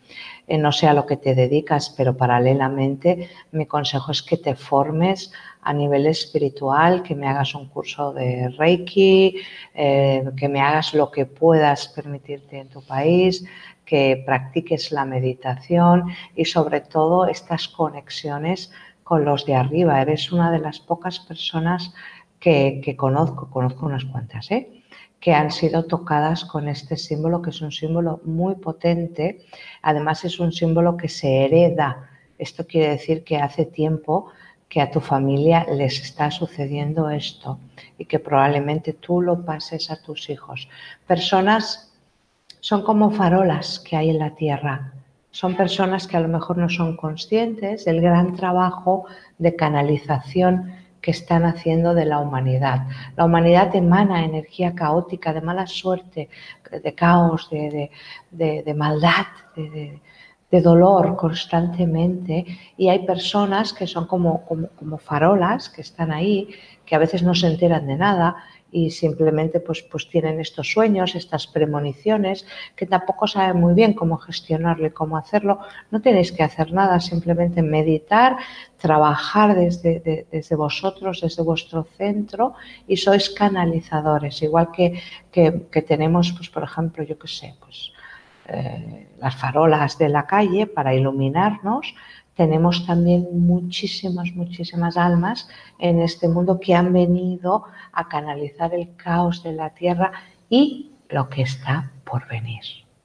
no sé a lo que te dedicas, pero paralelamente mi consejo es que te formes a nivel espiritual, que me hagas un curso de Reiki, que me hagas lo que puedas permitirte en tu país, que practiques la meditación y sobre todo estas conexiones con los de arriba. Eres una de las pocas personas que conozco unas cuantas, que han sido tocadas con este símbolo, que es un símbolo muy potente. Además es un símbolo que se hereda. Esto quiere decir que hace tiempo que a tu familia les está sucediendo esto y que probablemente tú lo pases a tus hijos. Personas son como farolas que hay en la tierra. Son personas que a lo mejor no son conscientes del gran trabajo de canalización que están haciendo de la humanidad. La humanidad emana energía caótica, de mala suerte, de caos, de maldad, de dolor constantemente, y hay personas que son como farolas que están ahí, que a veces no se enteran de nada y simplemente pues tienen estos sueños, estas premoniciones, que tampoco saben muy bien cómo gestionarlo y cómo hacerlo. No tenéis que hacer nada, simplemente meditar, trabajar desde vosotros, desde vuestro centro, y sois canalizadores, igual que tenemos, pues por ejemplo, yo qué sé, pues las farolas de la calle para iluminarnos. Tenemos también muchísimas almas en este mundo que han venido a canalizar el caos de la tierra y lo que está por venir.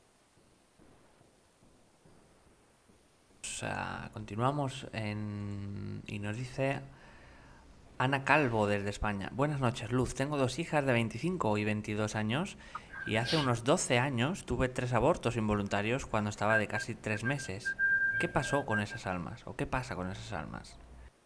Continuamos y nos dice Ana Calvo desde España. Buenas noches, Luz. Tengo 2 hijas de 25 y 22 años y hace unos 12 años tuve 3 abortos involuntarios cuando estaba de casi 3 meses. ¿Qué pasó con esas almas? ¿O qué pasa con esas almas?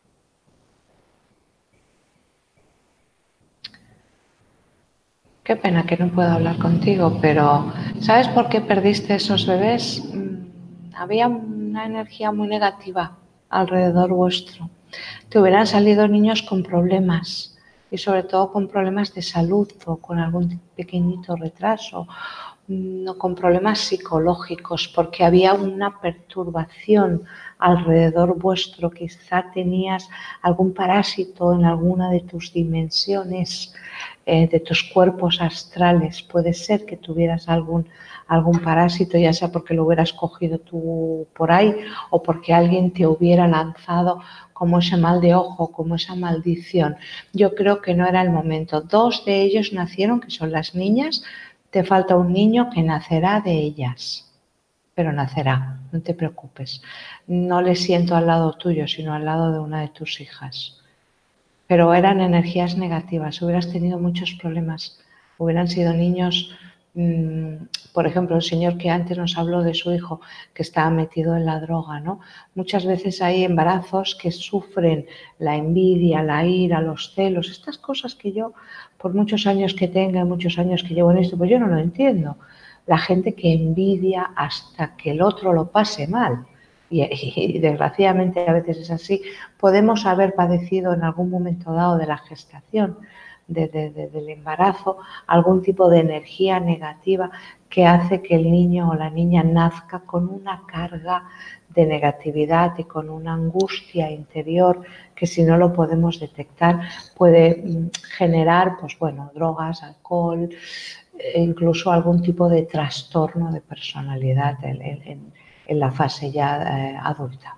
Qué pena que no puedo hablar contigo, pero ¿sabes por qué perdiste esos bebés? Había una energía muy negativa alrededor vuestro. Te hubieran salido niños con problemas y sobre todo con problemas de salud o con algún pequeñito retraso, o con problemas psicológicos, porque había una perturbación alrededor vuestro. Quizá tenías algún parásito en alguna de tus dimensiones, de tus cuerpos astrales. Puede ser que tuvieras algún parásito, ya sea porque lo hubieras cogido tú por ahí o porque alguien te hubiera lanzado como ese mal de ojo, como esa maldición. Yo creo que no era el momento. 2 de ellos nacieron, que son las niñas. Te falta un niño que nacerá de ellas, pero nacerá, no te preocupes. No le siento al lado tuyo, sino al lado de una de tus hijas. Pero eran energías negativas, hubieras tenido muchos problemas, hubieran sido niños, por ejemplo, el señor que antes nos habló de su hijo que estaba metido en la droga, ¿no? Muchas veces hay embarazos que sufren la envidia, la ira, los celos, estas cosas que yo, por muchos años que tenga, muchos años que llevo en esto, pues yo no lo entiendo. La gente que envidia hasta que el otro lo pase mal. Y desgraciadamente a veces es así. Podemos haber padecido en algún momento dado de la gestación, del embarazo, algún tipo de energía negativa que hace que el niño o la niña nazca con una carga de negatividad y con una angustia interior que, si no lo podemos detectar, puede generar, pues bueno, drogas, alcohol, e incluso algún tipo de trastorno de personalidad en la fase ya adulta.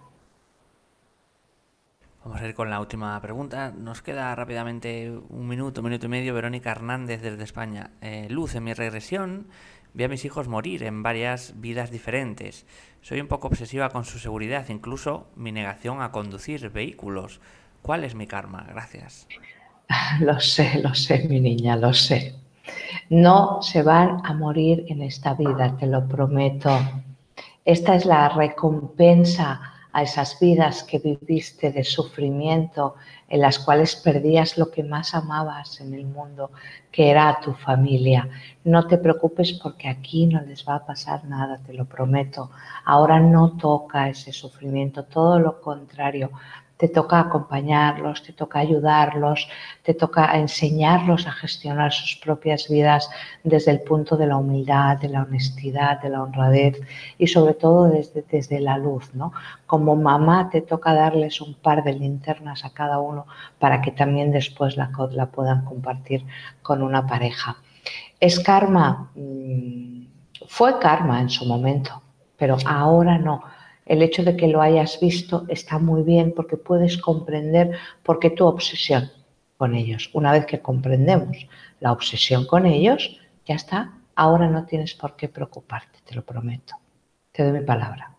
Vamos a ir con la última pregunta. Nos queda rápidamente un minuto y medio. Verónica Hernández desde España. Luz, en mi regresión vi a mis hijos morir en varias vidas diferentes. Soy un poco obsesiva con su seguridad, incluso mi negación a conducir vehículos. ¿Cuál es mi karma? Gracias. Lo sé, mi niña, lo sé. No se van a morir en esta vida, te lo prometo. Esta es la recompensa a esas vidas que viviste de sufrimiento, en las cuales perdías lo que más amabas en el mundo, que era a tu familia. No te preocupes porque aquí no les va a pasar nada, te lo prometo. Ahora no toca ese sufrimiento, todo lo contrario. te toca acompañarlos, te toca ayudarlos, te toca enseñarlos a gestionar sus propias vidas desde el punto de la humildad, de la honestidad, de la honradez y sobre todo desde la luz, ¿no? Como mamá te toca darles un par de linternas a cada uno para que también después la puedan compartir con una pareja. ¿Es karma? Fue karma en su momento, pero ahora no. El hecho de que lo hayas visto está muy bien porque puedes comprender por qué tu obsesión con ellos. Una vez que comprendemos la obsesión con ellos, ya está. Ahora no tienes por qué preocuparte, te lo prometo. Te doy mi palabra.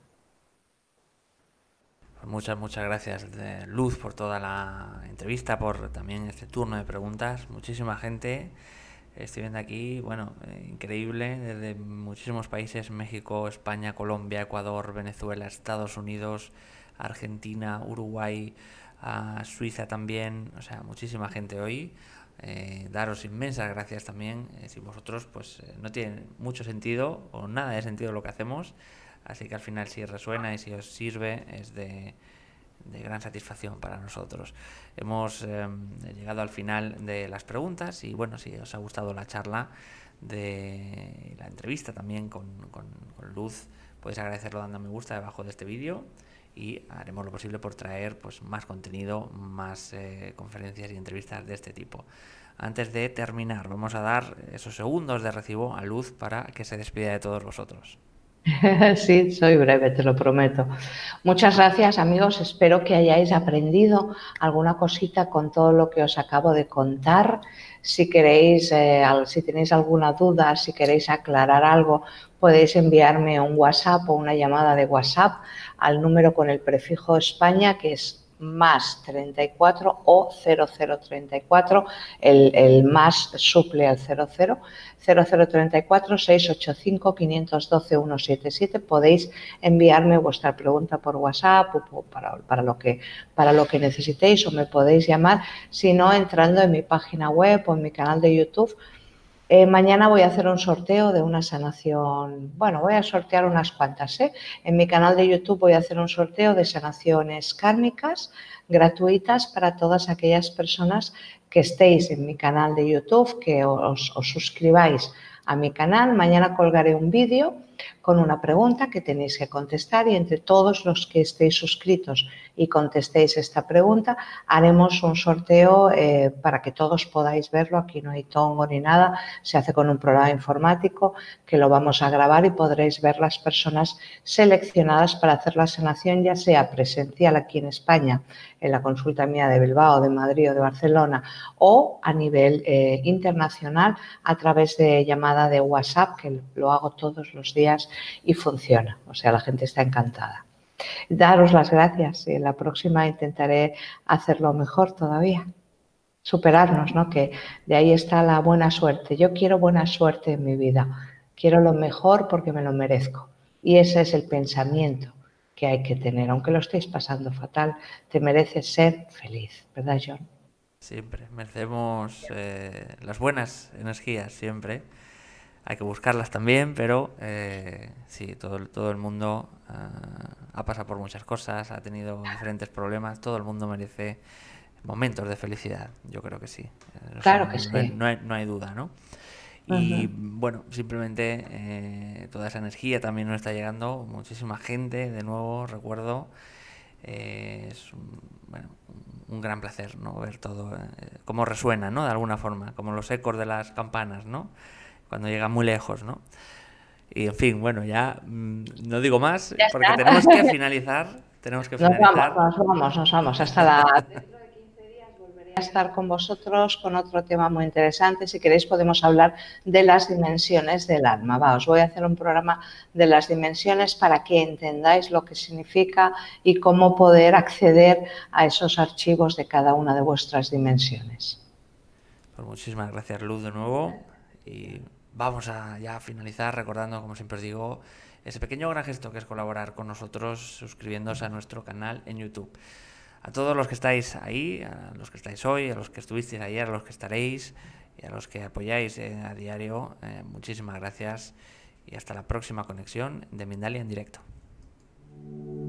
Muchas gracias, Luz, por toda la entrevista, por también este turno de preguntas. Muchísima gente. Estoy viendo aquí, bueno, increíble, desde muchísimos países: México, España, Colombia, Ecuador, Venezuela, Estados Unidos, Argentina, Uruguay, Suiza también. O sea, muchísima gente hoy. Daros inmensas gracias también. Si vosotros, pues, no tiene mucho sentido o nada de sentido lo que hacemos. Así que al final, si resuena y si os sirve, es de gran satisfacción para nosotros. Hemos llegado al final de las preguntas y bueno, si os ha gustado la charla de la entrevista también con Luz, podéis agradecerlo dando a me gusta debajo de este vídeo y haremos lo posible por traer pues más contenido, más conferencias y entrevistas de este tipo. Antes de terminar, vamos a dar esos segundos de recibo a Luz para que se despida de todos vosotros. Sí, soy breve, te lo prometo. Muchas gracias, amigos. Espero que hayáis aprendido alguna cosita con todo lo que os acabo de contar. Si queréis, si tenéis alguna duda, si queréis aclarar algo, podéis enviarme un WhatsApp o una llamada de WhatsApp al número con el prefijo España, que es más 34 o 0034, el más suple al 00, 0034 685 512 177. Podéis enviarme vuestra pregunta por WhatsApp o para lo que necesitéis, o me podéis llamar, si no, entrando en mi página web o en mi canal de YouTube. Mañana voy a hacer un sorteo de una sanación, bueno, voy a sortear unas cuantas, ¿eh? En mi canal de YouTube voy a hacer un sorteo de sanaciones kármicas gratuitas para todas aquellas personas que estéis en mi canal de YouTube, que os suscribáis a mi canal. Mañana colgaré un vídeo con una pregunta que tenéis que contestar y entre todos los que estéis suscritos y contestéis esta pregunta haremos un sorteo para que todos podáis verlo. Aquí no hay tongo ni nada, se hace con un programa informático que lo vamos a grabar y podréis ver las personas seleccionadas para hacer la sanación, ya sea presencial aquí en España, en la consulta mía de Bilbao, de Madrid o de Barcelona, o a nivel internacional a través de llamada de WhatsApp, que lo hago todos los días y funciona. O sea, la gente está encantada. Daros las gracias y en la próxima intentaré hacerlo mejor todavía. Superarnos, ¿no? Que de ahí está la buena suerte. Yo quiero buena suerte en mi vida. Quiero lo mejor porque me lo merezco. Y ese es el pensamiento que hay que tener. Aunque lo estéis pasando fatal, te mereces ser feliz, ¿verdad, John? Siempre merecemos las buenas energías, siempre. Hay que buscarlas también, pero sí, todo el mundo ha pasado por muchas cosas, ha tenido diferentes problemas, todo el mundo merece momentos de felicidad, yo creo que sí. Eso Claro que sí. no hay duda, ¿no? Y Uh-huh. bueno, simplemente toda esa energía también nos está llegando, muchísima gente, de nuevo, recuerdo, es bueno, un gran placer, ¿no? Ver todo, cómo resuena, ¿no? De alguna forma, como los ecos de las campanas, ¿no? Cuando llegan muy lejos, ¿no? Y en fin, bueno, ya no digo más Ya porque está. tenemos que finalizar, tenemos que finalizar. Nos vamos. Hasta dentro de 15 días volveré a estar con vosotros con otro tema muy interesante. Si queréis podemos hablar de las dimensiones del alma. Va, os voy a hacer un programa de las dimensiones para que entendáis lo que significa y cómo poder acceder a esos archivos de cada una de vuestras dimensiones. Pues muchísimas gracias, Luz, de nuevo. Y vamos a ya finalizar recordando, como siempre os digo, ese pequeño gran gesto que es colaborar con nosotros suscribiéndose a nuestro canal en YouTube. A todos los que estáis ahí, a los que estáis hoy, a los que estuvisteis ayer, a los que estaréis y a los que apoyáis a diario, muchísimas gracias y hasta la próxima conexión de Mindalia en directo.